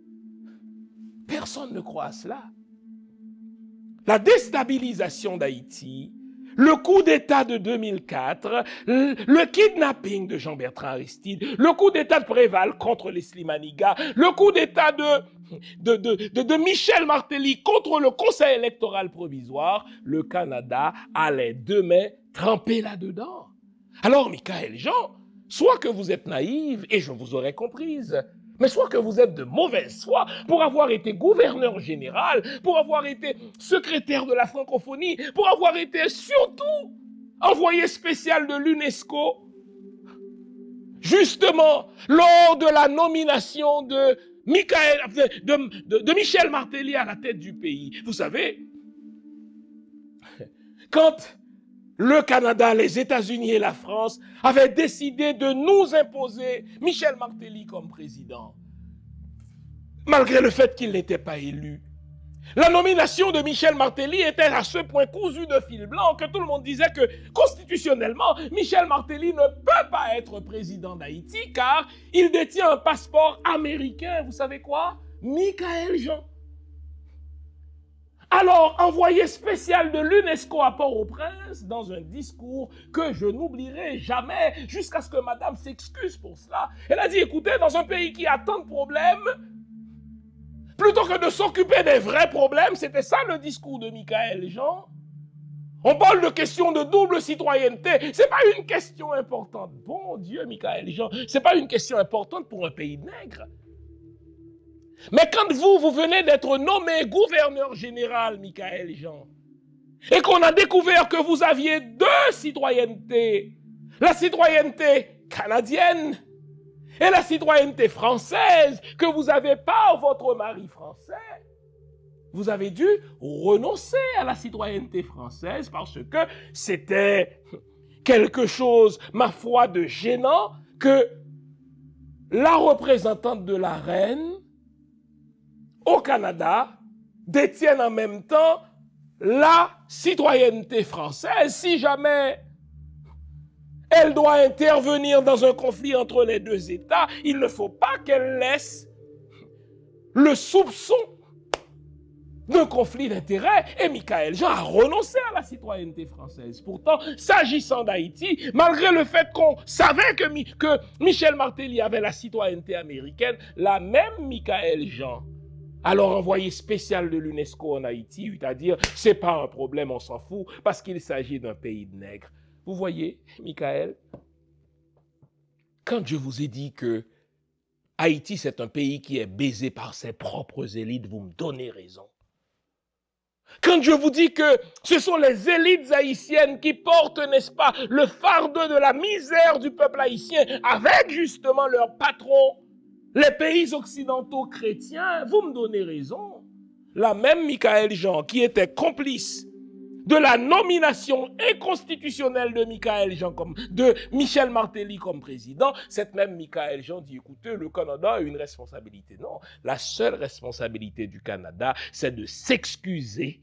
ne croit à cela. La déstabilisation d'Haïti, le coup d'État de 2004, le kidnapping de Jean-Bertrand Aristide, le coup d'État de Préval contre les Slimaniga, le coup d'État de Michel Martelly contre le Conseil électoral provisoire, le Canada allait demain tremper là-dedans. Alors, Michaël Jean, soit que vous êtes naïve, et je vous aurais comprise, mais soit que vous êtes de mauvaise foi pour avoir été gouverneur général, pour avoir été secrétaire de la francophonie, pour avoir été surtout envoyé spécial de l'UNESCO. Justement, lors de la nomination de Michel Martelly à la tête du pays. Vous savez, quand le Canada, les États-Unis et la France avaient décidé de nous imposer Michel Martelly comme président, malgré le fait qu'il n'était pas élu. La nomination de Michel Martelly était à ce point cousue de fil blanc que tout le monde disait que constitutionnellement, Michel Martelly ne peut pas être président d'Haïti car il détient un passeport américain. Vous savez quoi? Michaël Jean. Alors, envoyé spécial de l'UNESCO à Port-au-Prince, dans un discours que je n'oublierai jamais, jusqu'à ce que madame s'excuse pour cela. Elle a dit, écoutez, dans un pays qui a tant de problèmes, plutôt que de s'occuper des vrais problèmes, c'était ça le discours de Michaël Jean. On parle de question de double citoyenneté. C'est pas une question importante. Bon Dieu, Michaël Jean, c'est pas une question importante pour un pays de nègres. Mais quand vous venez d'être nommé gouverneur général, Michaël Jean, et qu'on a découvert que vous aviez deux citoyennetés, la citoyenneté canadienne et la citoyenneté française, que vous n'avez pas votre mari français, vous avez dû renoncer à la citoyenneté française parce que c'était quelque chose, ma foi, de gênant que la représentante de la reine au Canada détiennent en même temps la citoyenneté française. Si jamais elle doit intervenir dans un conflit entre les deux États, il ne faut pas qu'elle laisse le soupçon d'un conflit d'intérêts. Et Michaël Jean a renoncé à la citoyenneté française. Pourtant, s'agissant d'Haïti, malgré le fait qu'on savait que Michel Martelly avait la citoyenneté américaine, la même Michaël Jean, alors envoyé spécial de l'UNESCO en Haïti, c'est-à-dire, c'est pas un problème, on s'en fout, parce qu'il s'agit d'un pays de nègres. Vous voyez, Michaël, quand je vous ai dit que Haïti, c'est un pays qui est baisé par ses propres élites, vous me donnez raison. Quand je vous dis que ce sont les élites haïtiennes qui portent, n'est-ce pas, le fardeau de la misère du peuple haïtien avec justement leur patron, les pays occidentaux chrétiens, vous me donnez raison. La même Michaël Jean qui était complice de la nomination inconstitutionnelle de Michel Martelly comme président, cette même Michaël Jean dit, écoutez, le Canada a une responsabilité. Non, la seule responsabilité du Canada, c'est de s'excuser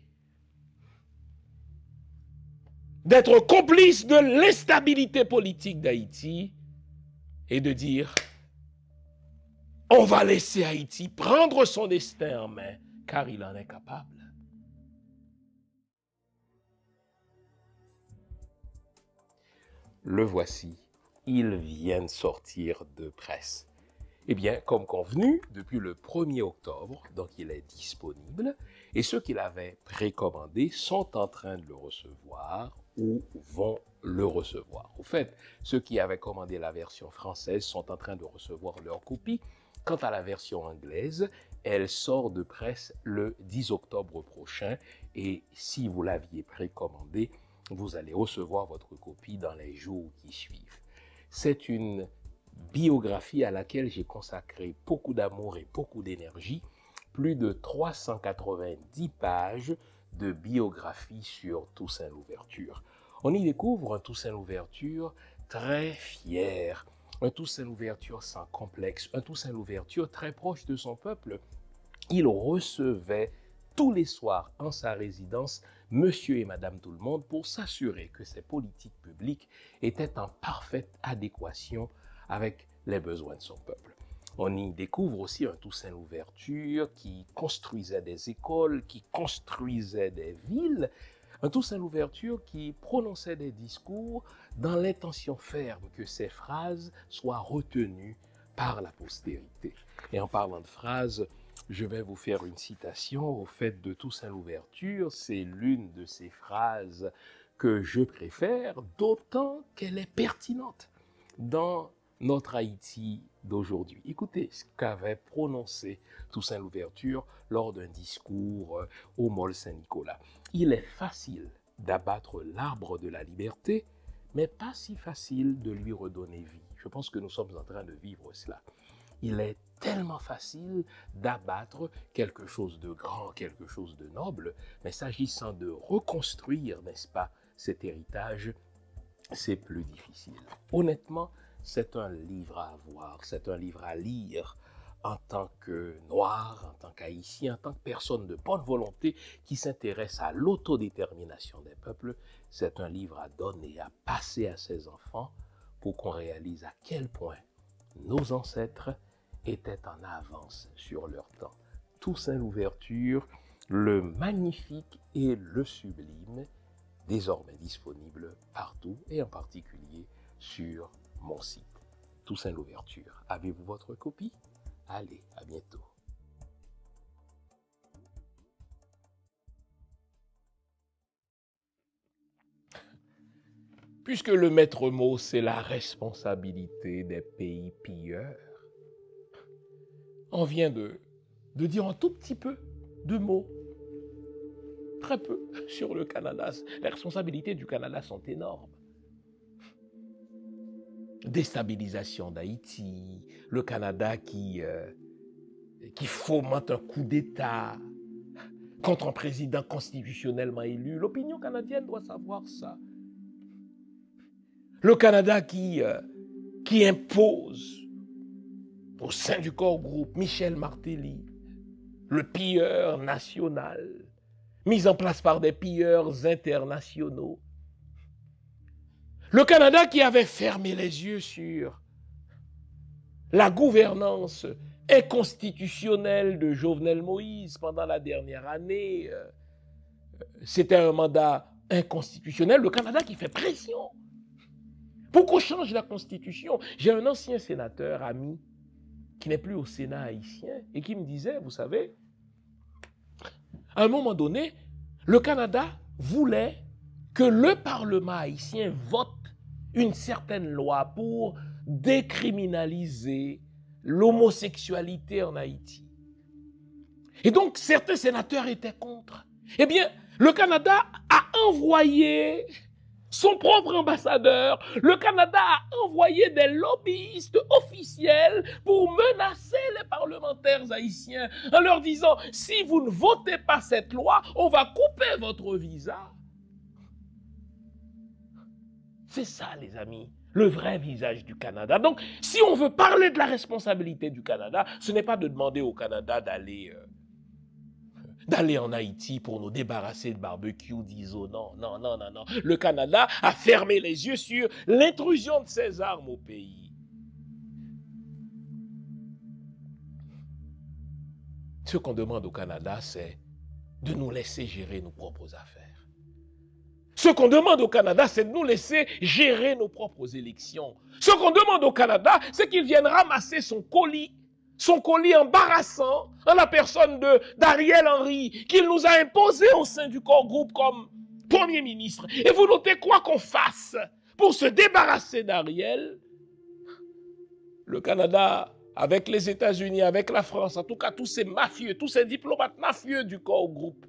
d'être complice de l'instabilité politique d'Haïti et de dire, on va laisser Haïti prendre son destin en main, car il en est capable. Le voici, il vient de sortir de presse. Eh bien, comme convenu, depuis le 1er octobre, donc il est disponible, et ceux qui l'avaient précommandé sont en train de le recevoir ou vont le recevoir. Au fait, ceux qui avaient commandé la version française sont en train de recevoir leur copie. Quant à la version anglaise, elle sort de presse le 10 octobre prochain, et si vous l'aviez précommandé, vous allez recevoir votre copie dans les jours qui suivent. C'est une biographie à laquelle j'ai consacré beaucoup d'amour et beaucoup d'énergie, plus de 390 pages de biographie sur Toussaint Louverture. On y découvre un Toussaint Louverture très fier, un Toussaint Louverture sans complexe, un Toussaint Louverture très proche de son peuple. Il recevait tous les soirs en sa résidence Monsieur et Madame Tout-le-Monde pour s'assurer que ses politiques publiques étaient en parfaite adéquation avec les besoins de son peuple. On y découvre aussi un Toussaint Louverture qui construisait des écoles, qui construisait des villes, un Toussaint Louverture qui prononçait des discours dans l'intention ferme que ces phrases soient retenues par la postérité. Et en parlant de phrases, je vais vous faire une citation au fait de Toussaint Louverture. C'est l'une de ces phrases que je préfère, d'autant qu'elle est pertinente dans notre Haïti d'aujourd'hui. Écoutez ce qu'avait prononcé Toussaint Louverture lors d'un discours au Mall Saint-Nicolas. Il est facile d'abattre l'arbre de la liberté, mais pas si facile de lui redonner vie. Je pense que nous sommes en train de vivre cela. Il est tellement facile d'abattre quelque chose de grand, quelque chose de noble, mais s'agissant de reconstruire, n'est-ce pas, cet héritage, c'est plus difficile. Honnêtement, c'est un livre à avoir, c'est un livre à lire en tant que noir, en tant qu'haïtien, en tant que personne de bonne volonté qui s'intéresse à l'autodétermination des peuples. C'est un livre à donner, à passer à ses enfants pour qu'on réalise à quel point nos ancêtres étaient en avance sur leur temps. Toussaint Louverture, le magnifique et le sublime, désormais disponible partout et en particulier sur mon site. Toussaint Louverture. Avez-vous votre copie? Allez, à bientôt. Puisque le maître mot, c'est la responsabilité des pays pilleurs, on vient de dire un tout petit peu de mots, très peu, sur le Canada. Les responsabilités du Canada sont énormes. Déstabilisation d'Haïti, le Canada qui fomente un coup d'État contre un président constitutionnellement élu. L'opinion canadienne doit savoir ça. Le Canada qui impose au sein du corps groupe Michel Martelly, le pilleur national, mis en place par des pilleurs internationaux. Le Canada qui avait fermé les yeux sur la gouvernance inconstitutionnelle de Jovenel Moïse pendant la dernière année. C'était un mandat inconstitutionnel. Le Canada qui fait pression pour qu'on change la Constitution. J'ai un ancien sénateur, ami, qui n'est plus au Sénat haïtien, et qui me disait, vous savez, à un moment donné, le Canada voulait que le Parlement haïtien vote une certaine loi pour décriminaliser l'homosexualité en Haïti. Et donc, certains sénateurs étaient contre. Eh bien, le Canada a envoyé son propre ambassadeur. Le Canada a envoyé des lobbyistes officiels pour menacer les parlementaires haïtiens en leur disant, si vous ne votez pas cette loi, on va couper votre visa. C'est ça, les amis, le vrai visage du Canada. Donc, si on veut parler de la responsabilité du Canada, ce n'est pas de demander au Canada d'aller en Haïti pour nous débarrasser de barbecue, d'ISO. Non, non, non, non, non. Le Canada a fermé les yeux sur l'intrusion de ses armes au pays. Ce qu'on demande au Canada, c'est de nous laisser gérer nos propres affaires. Ce qu'on demande au Canada, c'est de nous laisser gérer nos propres élections. Ce qu'on demande au Canada, c'est qu'ils viennent ramasser son colis embarrassant en la personne d'Ariel Henry, qu'il nous a imposé au sein du corps groupe comme Premier ministre. Et vous notez quoi qu'on fasse pour se débarrasser d'Ariel? Le Canada, avec les États-Unis, avec la France, en tout cas tous ces mafieux, tous ces diplomates mafieux du corps groupe,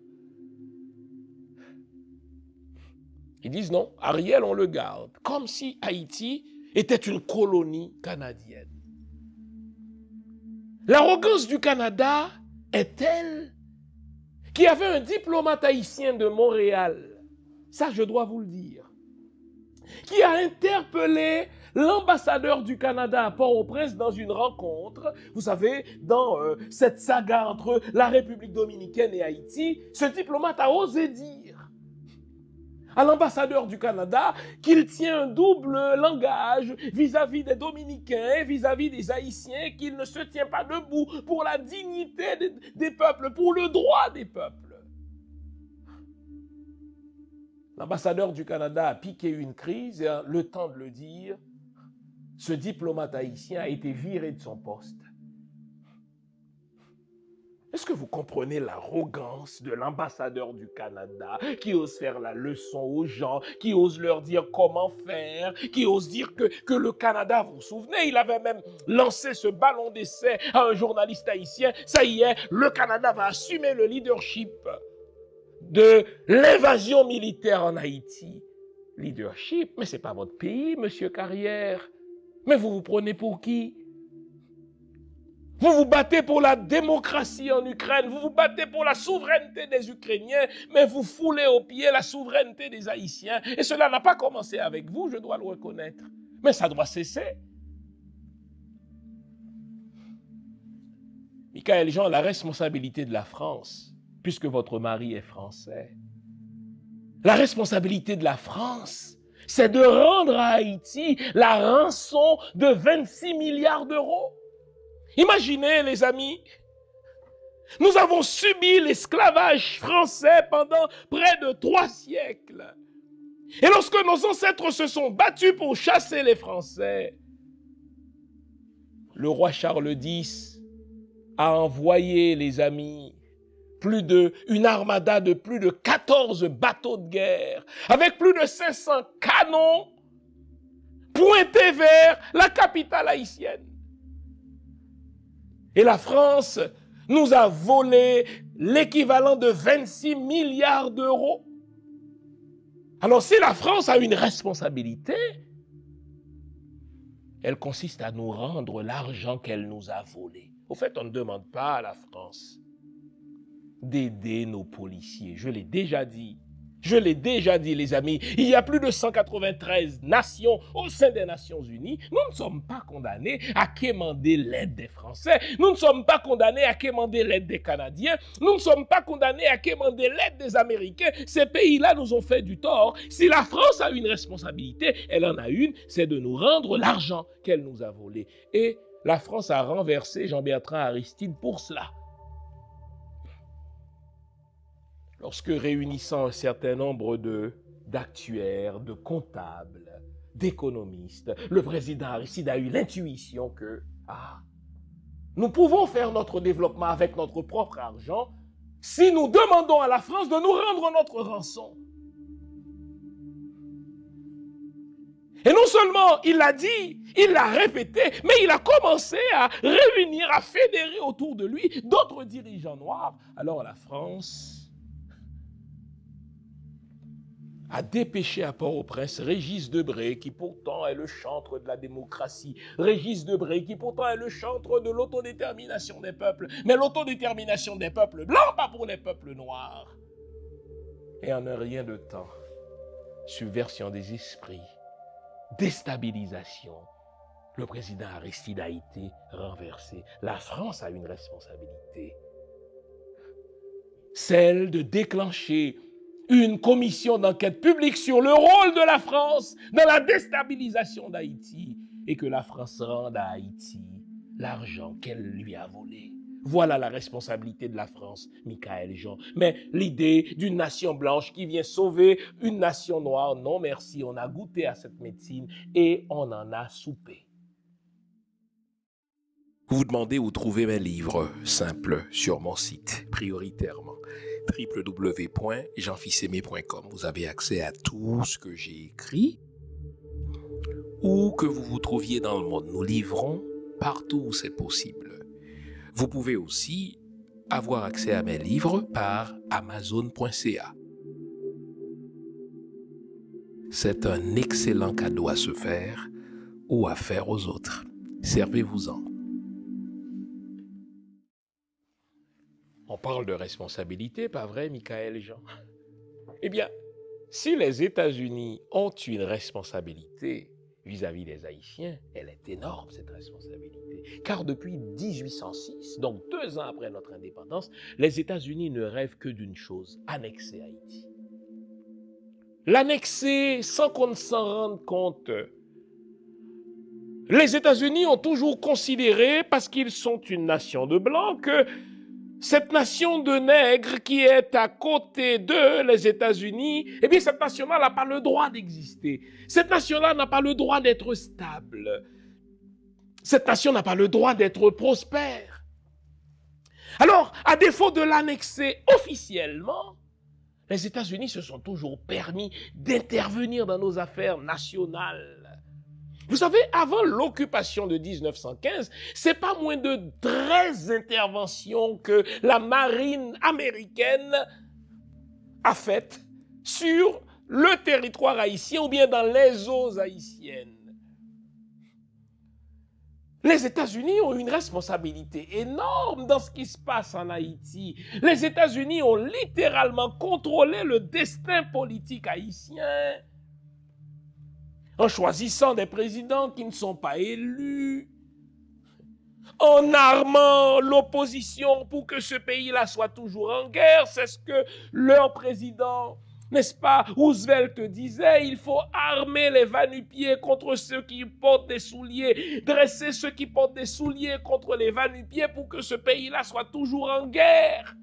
ils disent non, Ariel, on le garde. Comme si Haïti était une colonie canadienne. L'arrogance du Canada est telle qu'il y avait un diplomate haïtien de Montréal, ça je dois vous le dire, qui a interpellé l'ambassadeur du Canada à Port-au-Prince dans une rencontre. Vous savez, dans cette saga entre la République dominicaine et Haïti, ce diplomate a osé dire à l'ambassadeur du Canada qu'il tient un double langage vis-à-vis des Dominicains, vis-à-vis des Haïtiens, qu'il ne se tient pas debout pour la dignité des peuples, pour le droit des peuples. L'ambassadeur du Canada a piqué une crise et a le temps de le dire. Ce diplomate haïtien a été viré de son poste. Est-ce que vous comprenez l'arrogance de l'ambassadeur du Canada qui ose faire la leçon aux gens, qui ose leur dire comment faire, qui ose dire que le Canada, vous vous souvenez, il avait même lancé ce ballon d'essai à un journaliste haïtien. Ça y est, le Canada va assumer le leadership de l'invasion militaire en Haïti. Leadership, mais ce n'est pas votre pays, monsieur Carrière. Mais vous vous prenez pour qui? Vous vous battez pour la démocratie en Ukraine, vous vous battez pour la souveraineté des Ukrainiens, mais vous foulez aux pieds la souveraineté des Haïtiens. Et cela n'a pas commencé avec vous, je dois le reconnaître. Mais ça doit cesser. Michael Jean, la responsabilité de la France, puisque votre mari est français, la responsabilité de la France, c'est de rendre à Haïti la rançon de 26 milliards d'euros. Imaginez, les amis, nous avons subi l'esclavage français pendant près de 3 siècles. Et lorsque nos ancêtres se sont battus pour chasser les Français, le roi Charles X a envoyé, les amis, une armada de plus de 14 bateaux de guerre, avec plus de 500 canons pointés vers la capitale haïtienne. Et la France nous a volé l'équivalent de 26 milliards d'euros. Alors si la France a une responsabilité, elle consiste à nous rendre l'argent qu'elle nous a volé. Au fait, on ne demande pas à la France d'aider nos policiers. Je l'ai déjà dit. Je l'ai déjà dit, les amis. Il y a plus de 193 nations au sein des Nations Unies. Nous ne sommes pas condamnés à quémander l'aide des Français. Nous ne sommes pas condamnés à quémander l'aide des Canadiens. Nous ne sommes pas condamnés à quémander l'aide des Américains. Ces pays-là nous ont fait du tort. Si la France a une responsabilité, elle en a une, c'est de nous rendre l'argent qu'elle nous a volé. Et la France a renversé Jean-Bertrand Aristide pour cela. Lorsque réunissant un certain nombre d'actuaires, de comptables, d'économistes, le président Aristide a eu l'intuition que nous pouvons faire notre développement avec notre propre argent si nous demandons à la France de nous rendre notre rançon. Et non seulement il l'a dit, il l'a répété, mais il a commencé à réunir, à fédérer autour de lui d'autres dirigeants noirs. Alors la France a dépêché à Port-au-Prince Régis Debray, qui pourtant est le chantre de la démocratie. Régis Debray, qui pourtant est le chantre de l'autodétermination des peuples. Mais l'autodétermination des peuples blancs, pas pour les peuples noirs. Et en un rien de temps, subversion des esprits, déstabilisation. Le président Aristide a été renversé. La France a une responsabilité. Celle de déclencher une commission d'enquête publique sur le rôle de la France dans la déstabilisation d'Haïti et que la France rende à Haïti l'argent qu'elle lui a volé. Voilà la responsabilité de la France, Michael Jean. Mais l'idée d'une nation blanche qui vient sauver une nation noire, non merci, on a goûté à cette médecine et on en a soupé.
Vous vous demandez où trouver mes livres simples sur mon site, prioritairement. www.jeanfils-aimé.com. Vous avez accès à tout ce que j'ai écrit. Où que vous vous trouviez dans le monde, nous livrons partout où c'est possible. Vous pouvez aussi avoir accès à mes livres par Amazon.ca. C'est un excellent cadeau à se faire
ou à faire aux autres. Servez-vous-en. On parle de responsabilité, pas vrai, Michael Jean? Eh bien, si les États-Unis ont une responsabilité vis-à-vis des Haïtiens, elle est énorme, cette responsabilité. Car depuis 1806, donc 2 ans après notre indépendance, les États-Unis ne rêvent que d'une chose, annexer Haïti. L'annexer sans qu'on ne s'en rende compte. Les États-Unis ont toujours considéré, parce qu'ils sont une nation de Blancs, que cette nation de nègres qui est à côté d'eux, les États-Unis, eh bien, cette nation-là n'a pas le droit d'exister. Cette nation-là n'a pas le droit d'être stable. Cette nation n'a pas le droit d'être prospère. Alors, à défaut de l'annexer officiellement, les États-Unis se sont toujours permis d'intervenir dans nos affaires nationales. Vous savez, avant l'occupation de 1915, c'est pas moins de 13 interventions que la marine américaine a faites sur le territoire haïtien ou bien dans les eaux haïtiennes. Les États-Unis ont une responsabilité énorme dans ce qui se passe en Haïti. Les États-Unis ont littéralement contrôlé le destin politique haïtien en choisissant des présidents qui ne sont pas élus, en armant l'opposition pour que ce pays-là soit toujours en guerre. C'est ce que leur président, n'est-ce pas, Roosevelt disait, il faut armer les va-nu-pieds contre ceux qui portent des souliers, dresser ceux qui portent des souliers contre les va-nu-pieds pour que ce pays-là soit toujours en guerre.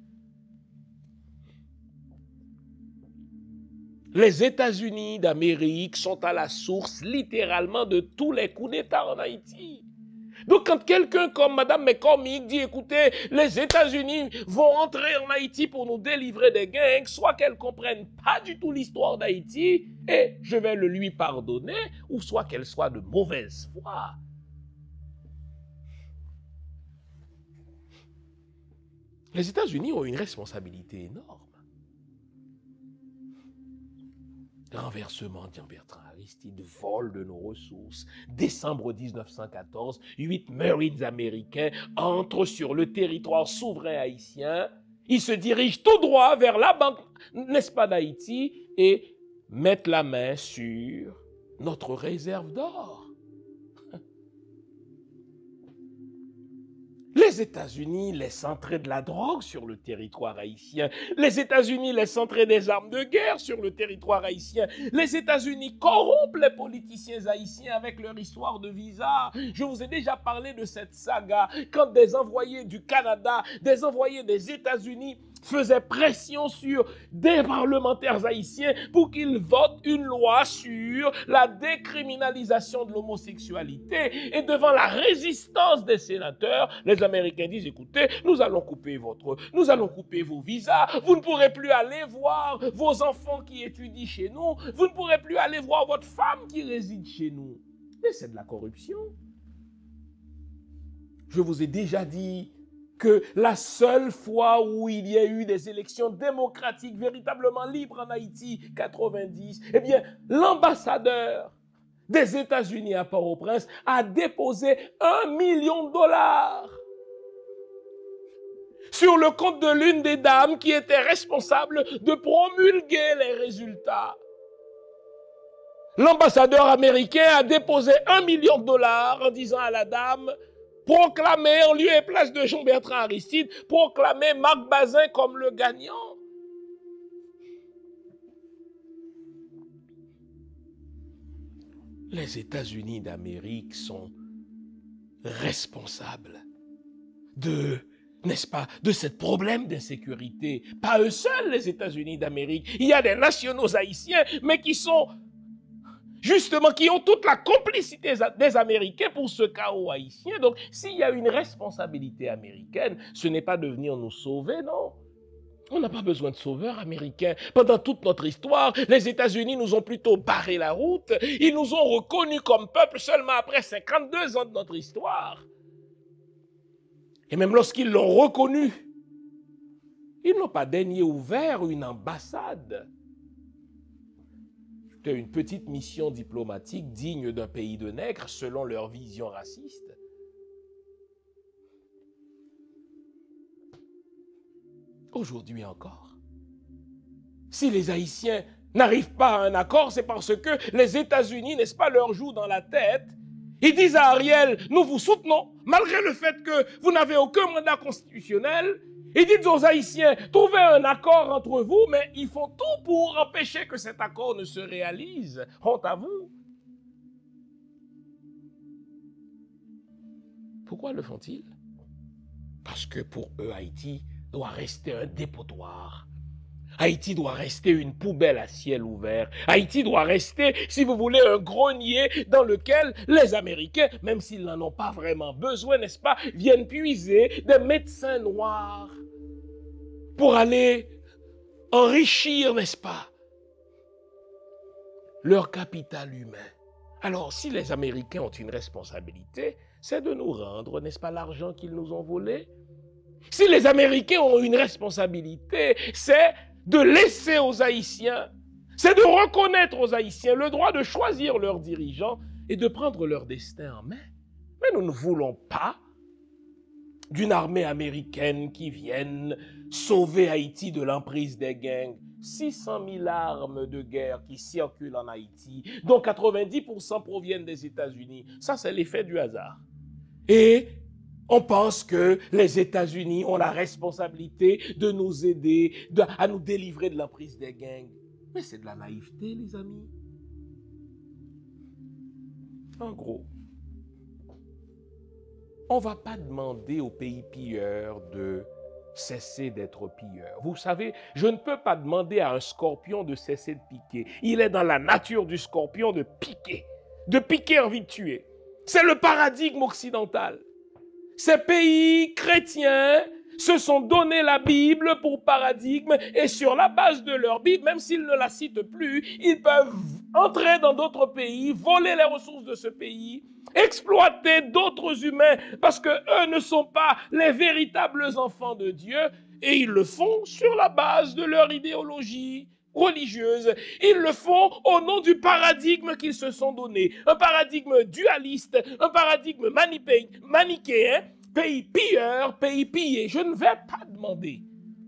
Les États-Unis d'Amérique sont à la source littéralement de tous les coups d'État en Haïti. Donc quand quelqu'un comme Mme McCormick dit, écoutez, les États-Unis vont entrer en Haïti pour nous délivrer des gangs, soit qu'elle ne comprenne pas du tout l'histoire d'Haïti, et je vais le lui pardonner, ou soit qu'elle soit de mauvaise foi. Les États-Unis ont une responsabilité énorme. Renversement Jean-Bertrand Aristide, vol de nos ressources. Décembre 1914, 8 Marines américains entrent sur le territoire souverain haïtien. Ils se dirigent tout droit vers la banque, n'est-ce pas, d'Haïti, et mettent la main sur notre réserve d'or. Les États-Unis laissent entrer de la drogue sur le territoire haïtien. Les États-Unis laissent entrer des armes de guerre sur le territoire haïtien. Les États-Unis corrompent les politiciens haïtiens avec leur histoire de visa. Je vous ai déjà parlé de cette saga quand des envoyés du Canada, des envoyés des États-Unis faisait pression sur des parlementaires haïtiens pour qu'ils votent une loi sur la décriminalisation de l'homosexualité. Et devant la résistance des sénateurs, les Américains disent, écoutez, nous allons couper vos visas, vous ne pourrez plus aller voir vos enfants qui étudient chez nous, vous ne pourrez plus aller voir votre femme qui réside chez nous. Mais c'est de la corruption. Je vous ai déjà dit que la seule fois où il y a eu des élections démocratiques véritablement libres en Haïti, 90, eh bien, l'ambassadeur des États-Unis à Port-au-Prince a déposé $1 million sur le compte de l'une des dames qui était responsable de promulguer les résultats. L'ambassadeur américain a déposé $1 million en disant à la dame, proclamer en lieu et place de Jean-Bertrand Aristide, proclamer Marc Bazin comme le gagnant. Les États-Unis d'Amérique sont responsables de, n'est-ce pas, de ce problème d'insécurité. Pas eux seuls, les États-Unis d'Amérique. Il y a des nationaux haïtiens, mais qui sont justement, qui ont toute la complicité des Américains pour ce chaos haïtien. Donc, s'il y a une responsabilité américaine, ce n'est pas de venir nous sauver, non. On n'a pas besoin de sauveurs américains. Pendant toute notre histoire, les États-Unis nous ont plutôt barré la route. Ils nous ont reconnus comme peuple seulement après 52 ans de notre histoire. Et même lorsqu'ils l'ont reconnu, ils n'ont pas daigné ouvrir une ambassade. c'était une petite mission diplomatique digne d'un pays de nègres selon leur vision raciste. Aujourd'hui encore, si les Haïtiens n'arrivent pas à un accord, c'est parce que les États-Unis, n'est-ce pas, leur jouent dans la tête. Ils disent à Ariel, nous vous soutenons, malgré le fait que vous n'avez aucun mandat constitutionnel. Ils disent aux Haïtiens, trouvez un accord entre vous, mais ils font tout pour empêcher que cet accord ne se réalise. Honte à vous. Pourquoi le font-ils? Parce que pour eux, Haïti doit rester un dépotoir. Haïti doit rester une poubelle à ciel ouvert. Haïti doit rester, si vous voulez, un grenier dans lequel les Américains, même s'ils n'en ont pas vraiment besoin, n'est-ce pas, viennent puiser des médecins noirs pour aller enrichir, n'est-ce pas, leur capital humain. Alors, si les Américains ont une responsabilité, c'est de nous rendre, n'est-ce pas, l'argent qu'ils nous ont volé. Si les Américains ont une responsabilité, c'est de laisser aux Haïtiens, c'est de reconnaître aux Haïtiens le droit de choisir leurs dirigeants et de prendre leur destin en main. Mais nous ne voulons pas d'une armée américaine qui vienne sauver Haïti de l'emprise des gangs. 600 000 armes de guerre qui circulent en Haïti, dont 90% proviennent des États-Unis. Ça, c'est l'effet du hasard. Et on pense que les États-Unis ont la responsabilité de nous aider, à nous délivrer de l'emprise des gangs. Mais c'est de la naïveté, les amis. En gros, on ne va pas demander aux pays pilleurs de cesser d'être pilleurs. Vous savez, je ne peux pas demander à un scorpion de cesser de piquer. Il est dans la nature du scorpion de piquer envie de tuer. C'est le paradigme occidental. Ces pays chrétiens se sont donné la Bible pour paradigme et sur la base de leur Bible, même s'ils ne la citent plus, ils peuvent entrer dans d'autres pays, voler les ressources de ce pays, exploiter d'autres humains parce que eux ne sont pas les véritables enfants de Dieu et ils le font sur la base de leur idéologie religieuse. Ils le font au nom du paradigme qu'ils se sont donné. Un paradigme dualiste, un paradigme manichéen, pays pilleur, pays pillé. Je ne vais pas demander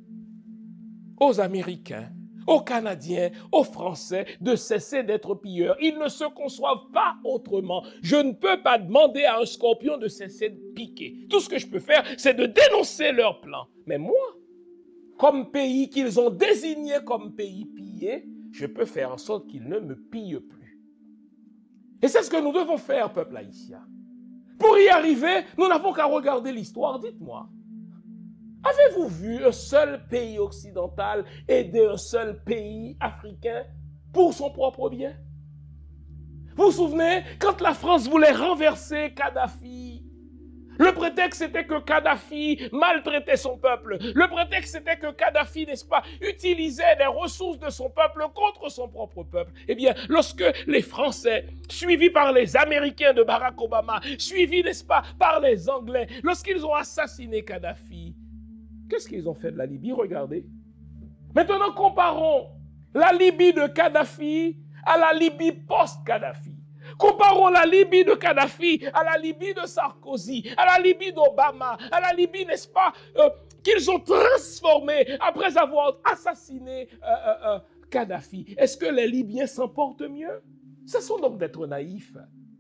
aux Américains, aux Canadiens, aux Français de cesser d'être pilleurs. Ils ne se conçoivent pas autrement. Je ne peux pas demander à un scorpion de cesser de piquer. Tout ce que je peux faire, c'est de dénoncer leur plan. Mais moi, comme pays qu'ils ont désigné comme pays pillé, je peux faire en sorte qu'ils ne me pillent plus. Et c'est ce que nous devons faire, peuple haïtien. Pour y arriver, nous n'avons qu'à regarder l'histoire. Dites-moi, avez-vous vu un seul pays occidental aider un seul pays africain pour son propre bien? Vous vous souvenez, quand la France voulait renverser Kadhafi, le prétexte c'était que Kadhafi maltraitait son peuple. Le prétexte c'était que Kadhafi, n'est-ce pas, utilisait les ressources de son peuple contre son propre peuple. Eh bien, lorsque les Français, suivis par les Américains de Barack Obama, suivis, n'est-ce pas, par les Anglais, lorsqu'ils ont assassiné Kadhafi, qu'est-ce qu'ils ont fait de la Libye? Regardez. Maintenant, comparons la Libye de Kadhafi à la Libye post-Kadhafi. Comparons la Libye de Kadhafi à la Libye de Sarkozy, à la Libye d'Obama, à la Libye, n'est-ce pas, qu'ils ont transformée après avoir assassiné Kadhafi. Est-ce que les Libyens s'en portent mieux? Cessons donc d'être naïfs.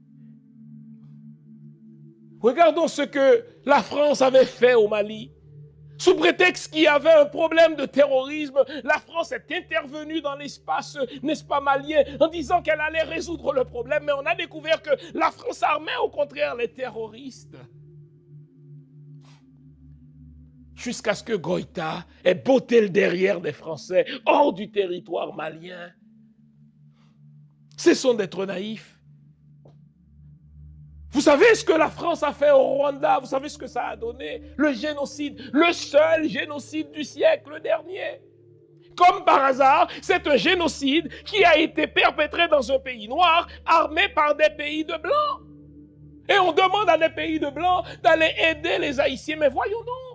Regardons ce que la France avait fait au Mali. Sous prétexte qu'il y avait un problème de terrorisme, la France est intervenue dans l'espace, n'est-ce pas, malien, en disant qu'elle allait résoudre le problème, mais on a découvert que la France armait au contraire les terroristes. Jusqu'à ce que Goïta ait botté le derrière des Français hors du territoire malien. Cessons d'être naïfs. Vous savez ce que la France a fait au Rwanda? Vous savez ce que ça a donné? Le génocide, le seul génocide du siècle dernier. Comme par hasard, c'est un génocide qui a été perpétré dans un pays noir, armé par des pays de blancs. Et on demande à des pays de blancs d'aller aider les Haïtiens. Mais voyons donc.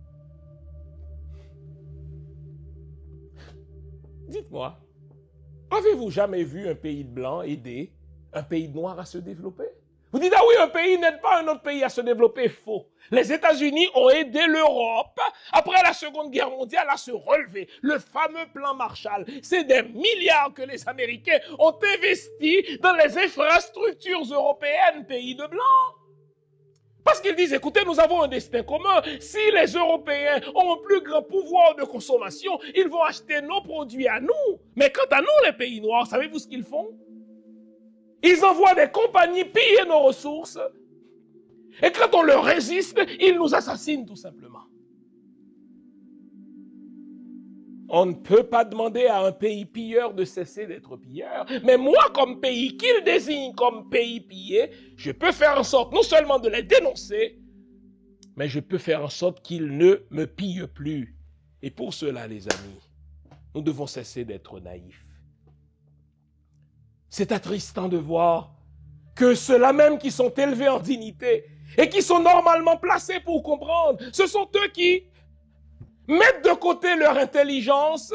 Dites-moi, Avez-vous jamais vu un pays de blanc aider un pays de noir à se développer? Vous dites, ah oui, un pays n'aide pas un autre pays à se développer. Faux. Les États-Unis ont aidé l'Europe, après la Seconde Guerre mondiale, à se relever. Le fameux plan Marshall, c'est des milliards que les Américains ont investis dans les infrastructures européennes, pays de blanc. Parce qu'ils disent, écoutez, nous avons un destin commun. Si les Européens ont un plus grand pouvoir de consommation, ils vont acheter nos produits à nous. Mais quant à nous, les pays noirs, savez-vous ce qu'ils font? Ils envoient des compagnies piller nos ressources. Et quand on leur résiste, ils nous assassinent tout simplement. On ne peut pas demander à un pays pilleur de cesser d'être pilleur. Mais moi, comme pays qu'il désigne comme pays pillé, je peux faire en sorte non seulement de les dénoncer, mais je peux faire en sorte qu'ils ne me pillent plus. Et pour cela, les amis, nous devons cesser d'être naïfs. C'est attristant de voir que ceux-là même qui sont élevés en dignité et qui sont normalement placés pour comprendre, ce sont eux qui mettent de côté leur intelligence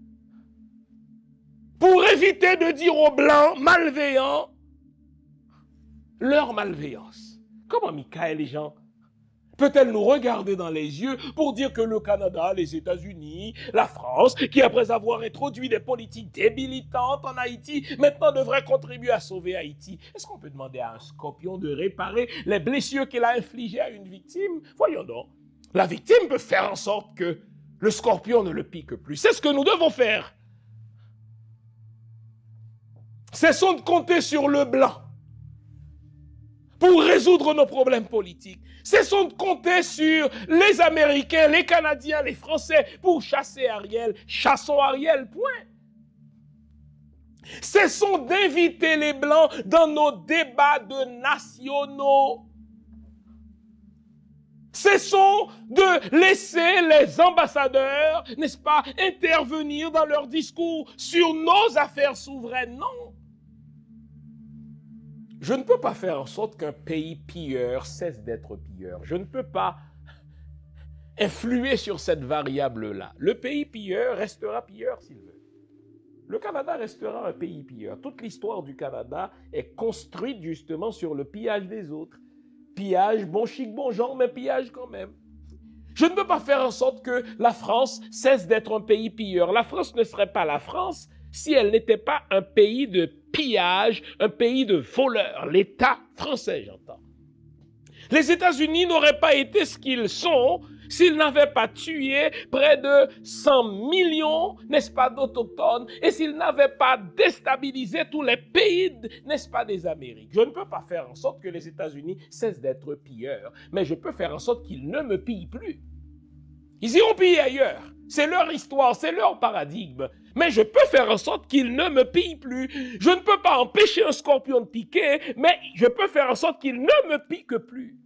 pour éviter de dire aux blancs malveillants leur malveillance. Comment Michael et Jean peut-elle nous regarder dans les yeux pour dire que le Canada, les États-Unis, la France, qui après avoir introduit des politiques débilitantes en Haïti, maintenant devrait contribuer à sauver Haïti? Est-ce qu'on peut demander à un scorpion de réparer les blessures qu'il a infligées à une victime? Voyons donc. La victime peut faire en sorte que le scorpion ne le pique plus. C'est ce que nous devons faire. Cessons de compter sur le blanc pour résoudre nos problèmes politiques. Cessons de compter sur les Américains, les Canadiens, les Français pour chasser Ariel. Chassons Ariel, point. Cessons d'inviter les Blancs dans nos débats de nationaux. Cessons de laisser les ambassadeurs, n'est-ce pas, intervenir dans leurs discours sur nos affaires souveraines. Non. Je ne peux pas faire en sorte qu'un pays pilleur cesse d'être pilleur. Je ne peux pas influer sur cette variable-là. Le pays pilleur restera pilleur s'il veut. Le Canada restera un pays pilleur. Toute l'histoire du Canada est construite justement sur le pillage des autres. Pillage, bon chic, bon genre, mais pillage quand même. Je ne peux pas faire en sorte que la France cesse d'être un pays pilleur. La France ne serait pas la France si elle n'était pas un pays de pillage, un pays de voleurs. L'État français, j'entends. Les États-Unis n'auraient pas été ce qu'ils sont s'ils n'avaient pas tué près de 100 millions, n'est-ce pas, d'autochtones, et s'ils n'avaient pas déstabilisé tous les pays, n'est-ce pas, des Amériques. Je ne peux pas faire en sorte que les États-Unis cessent d'être pilleurs, mais je peux faire en sorte qu'ils ne me pillent plus. Ils iront piller ailleurs. C'est leur histoire, c'est leur paradigme. Mais je peux faire en sorte qu'ils ne me pillent plus. Je ne peux pas empêcher un scorpion de piquer, mais je peux faire en sorte qu'il ne me pique plus.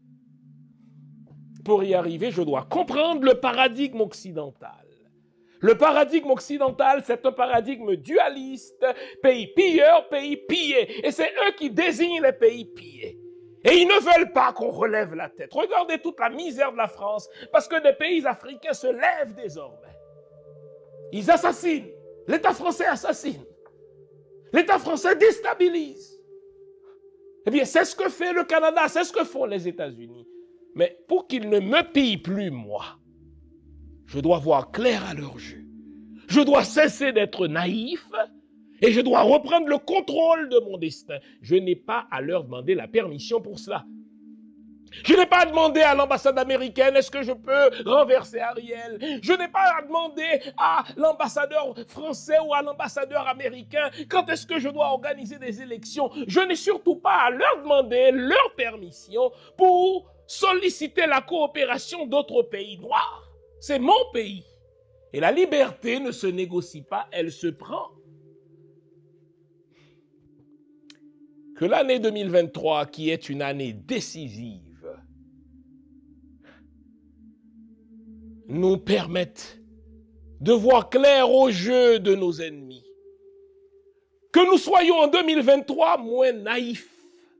Pour y arriver, je dois comprendre le paradigme occidental. Le paradigme occidental, c'est un paradigme dualiste, pays pilleur, pays pillé. Et c'est eux qui désignent les pays pillés. Et ils ne veulent pas qu'on relève la tête. Regardez toute la misère de la France, parce que des pays africains se lèvent désormais. Ils assassinent. L'État français assassine. L'État français déstabilise. Eh bien, c'est ce que fait le Canada, c'est ce que font les États-Unis. Mais pour qu'ils ne me pillent plus, moi, je dois voir clair à leurs yeux. Je dois cesser d'être naïf et je dois reprendre le contrôle de mon destin. Je n'ai pas à leur demander la permission pour cela. Je n'ai pas à demander à l'ambassade américaine, est-ce que je peux renverser Ariel? Je n'ai pas à demander à l'ambassadeur français ou à l'ambassadeur américain, quand est-ce que je dois organiser des élections? Je n'ai surtout pas à leur demander leur permission pour solliciter la coopération d'autres pays noirs. C'est mon pays. Et la liberté ne se négocie pas, elle se prend. Que l'année 2023, qui est une année décisive, nous permette de voir clair au jeu de nos ennemis. Que nous soyons en 2023 moins naïfs.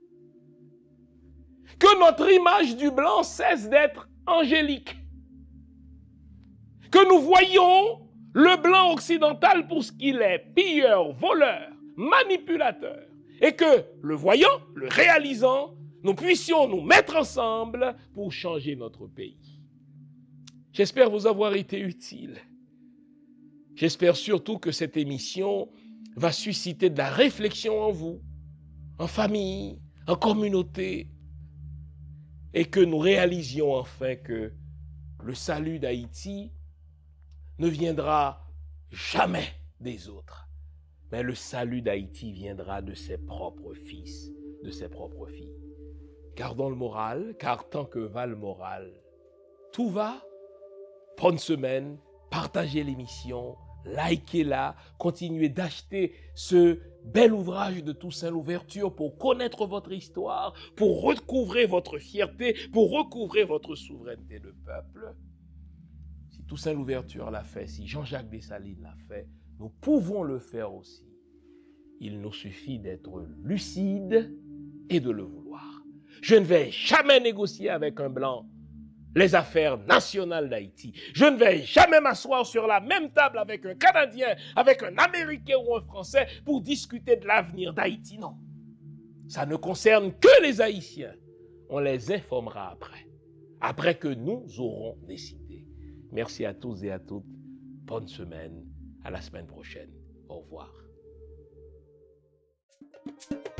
Que notre image du blanc cesse d'être angélique. Que nous voyions le blanc occidental pour ce qu'il est, pilleur, voleur, manipulateur, et que, le voyant, le réalisant, nous puissions nous mettre ensemble pour changer notre pays. J'espère vous avoir été utile. J'espère surtout que cette émission va susciter de la réflexion en vous, en famille, en communauté, et que nous réalisions enfin que le salut d'Haïti ne viendra jamais des autres, mais le salut d'Haïti viendra de ses propres fils, de ses propres filles. Gardons le moral, car tant que va le moral, tout va. Bonne semaine, partagez l'émission, likez-la, continuez d'acheter ce bel ouvrage de Toussaint Louverture pour connaître votre histoire, pour recouvrer votre fierté, pour recouvrer votre souveraineté de peuple. Si Toussaint Louverture l'a fait, si Jean-Jacques Dessalines l'a fait, nous pouvons le faire aussi. Il nous suffit d'être lucide et de le vouloir. Je ne vais jamais négocier avec un blanc les affaires nationales d'Haïti. Je ne vais jamais m'asseoir sur la même table avec un Canadien, avec un Américain ou un Français pour discuter de l'avenir d'Haïti. Non. Ça ne concerne que les Haïtiens. On les informera après que nous aurons décidé. Merci à tous et à toutes. Bonne semaine. À la semaine prochaine. Au revoir.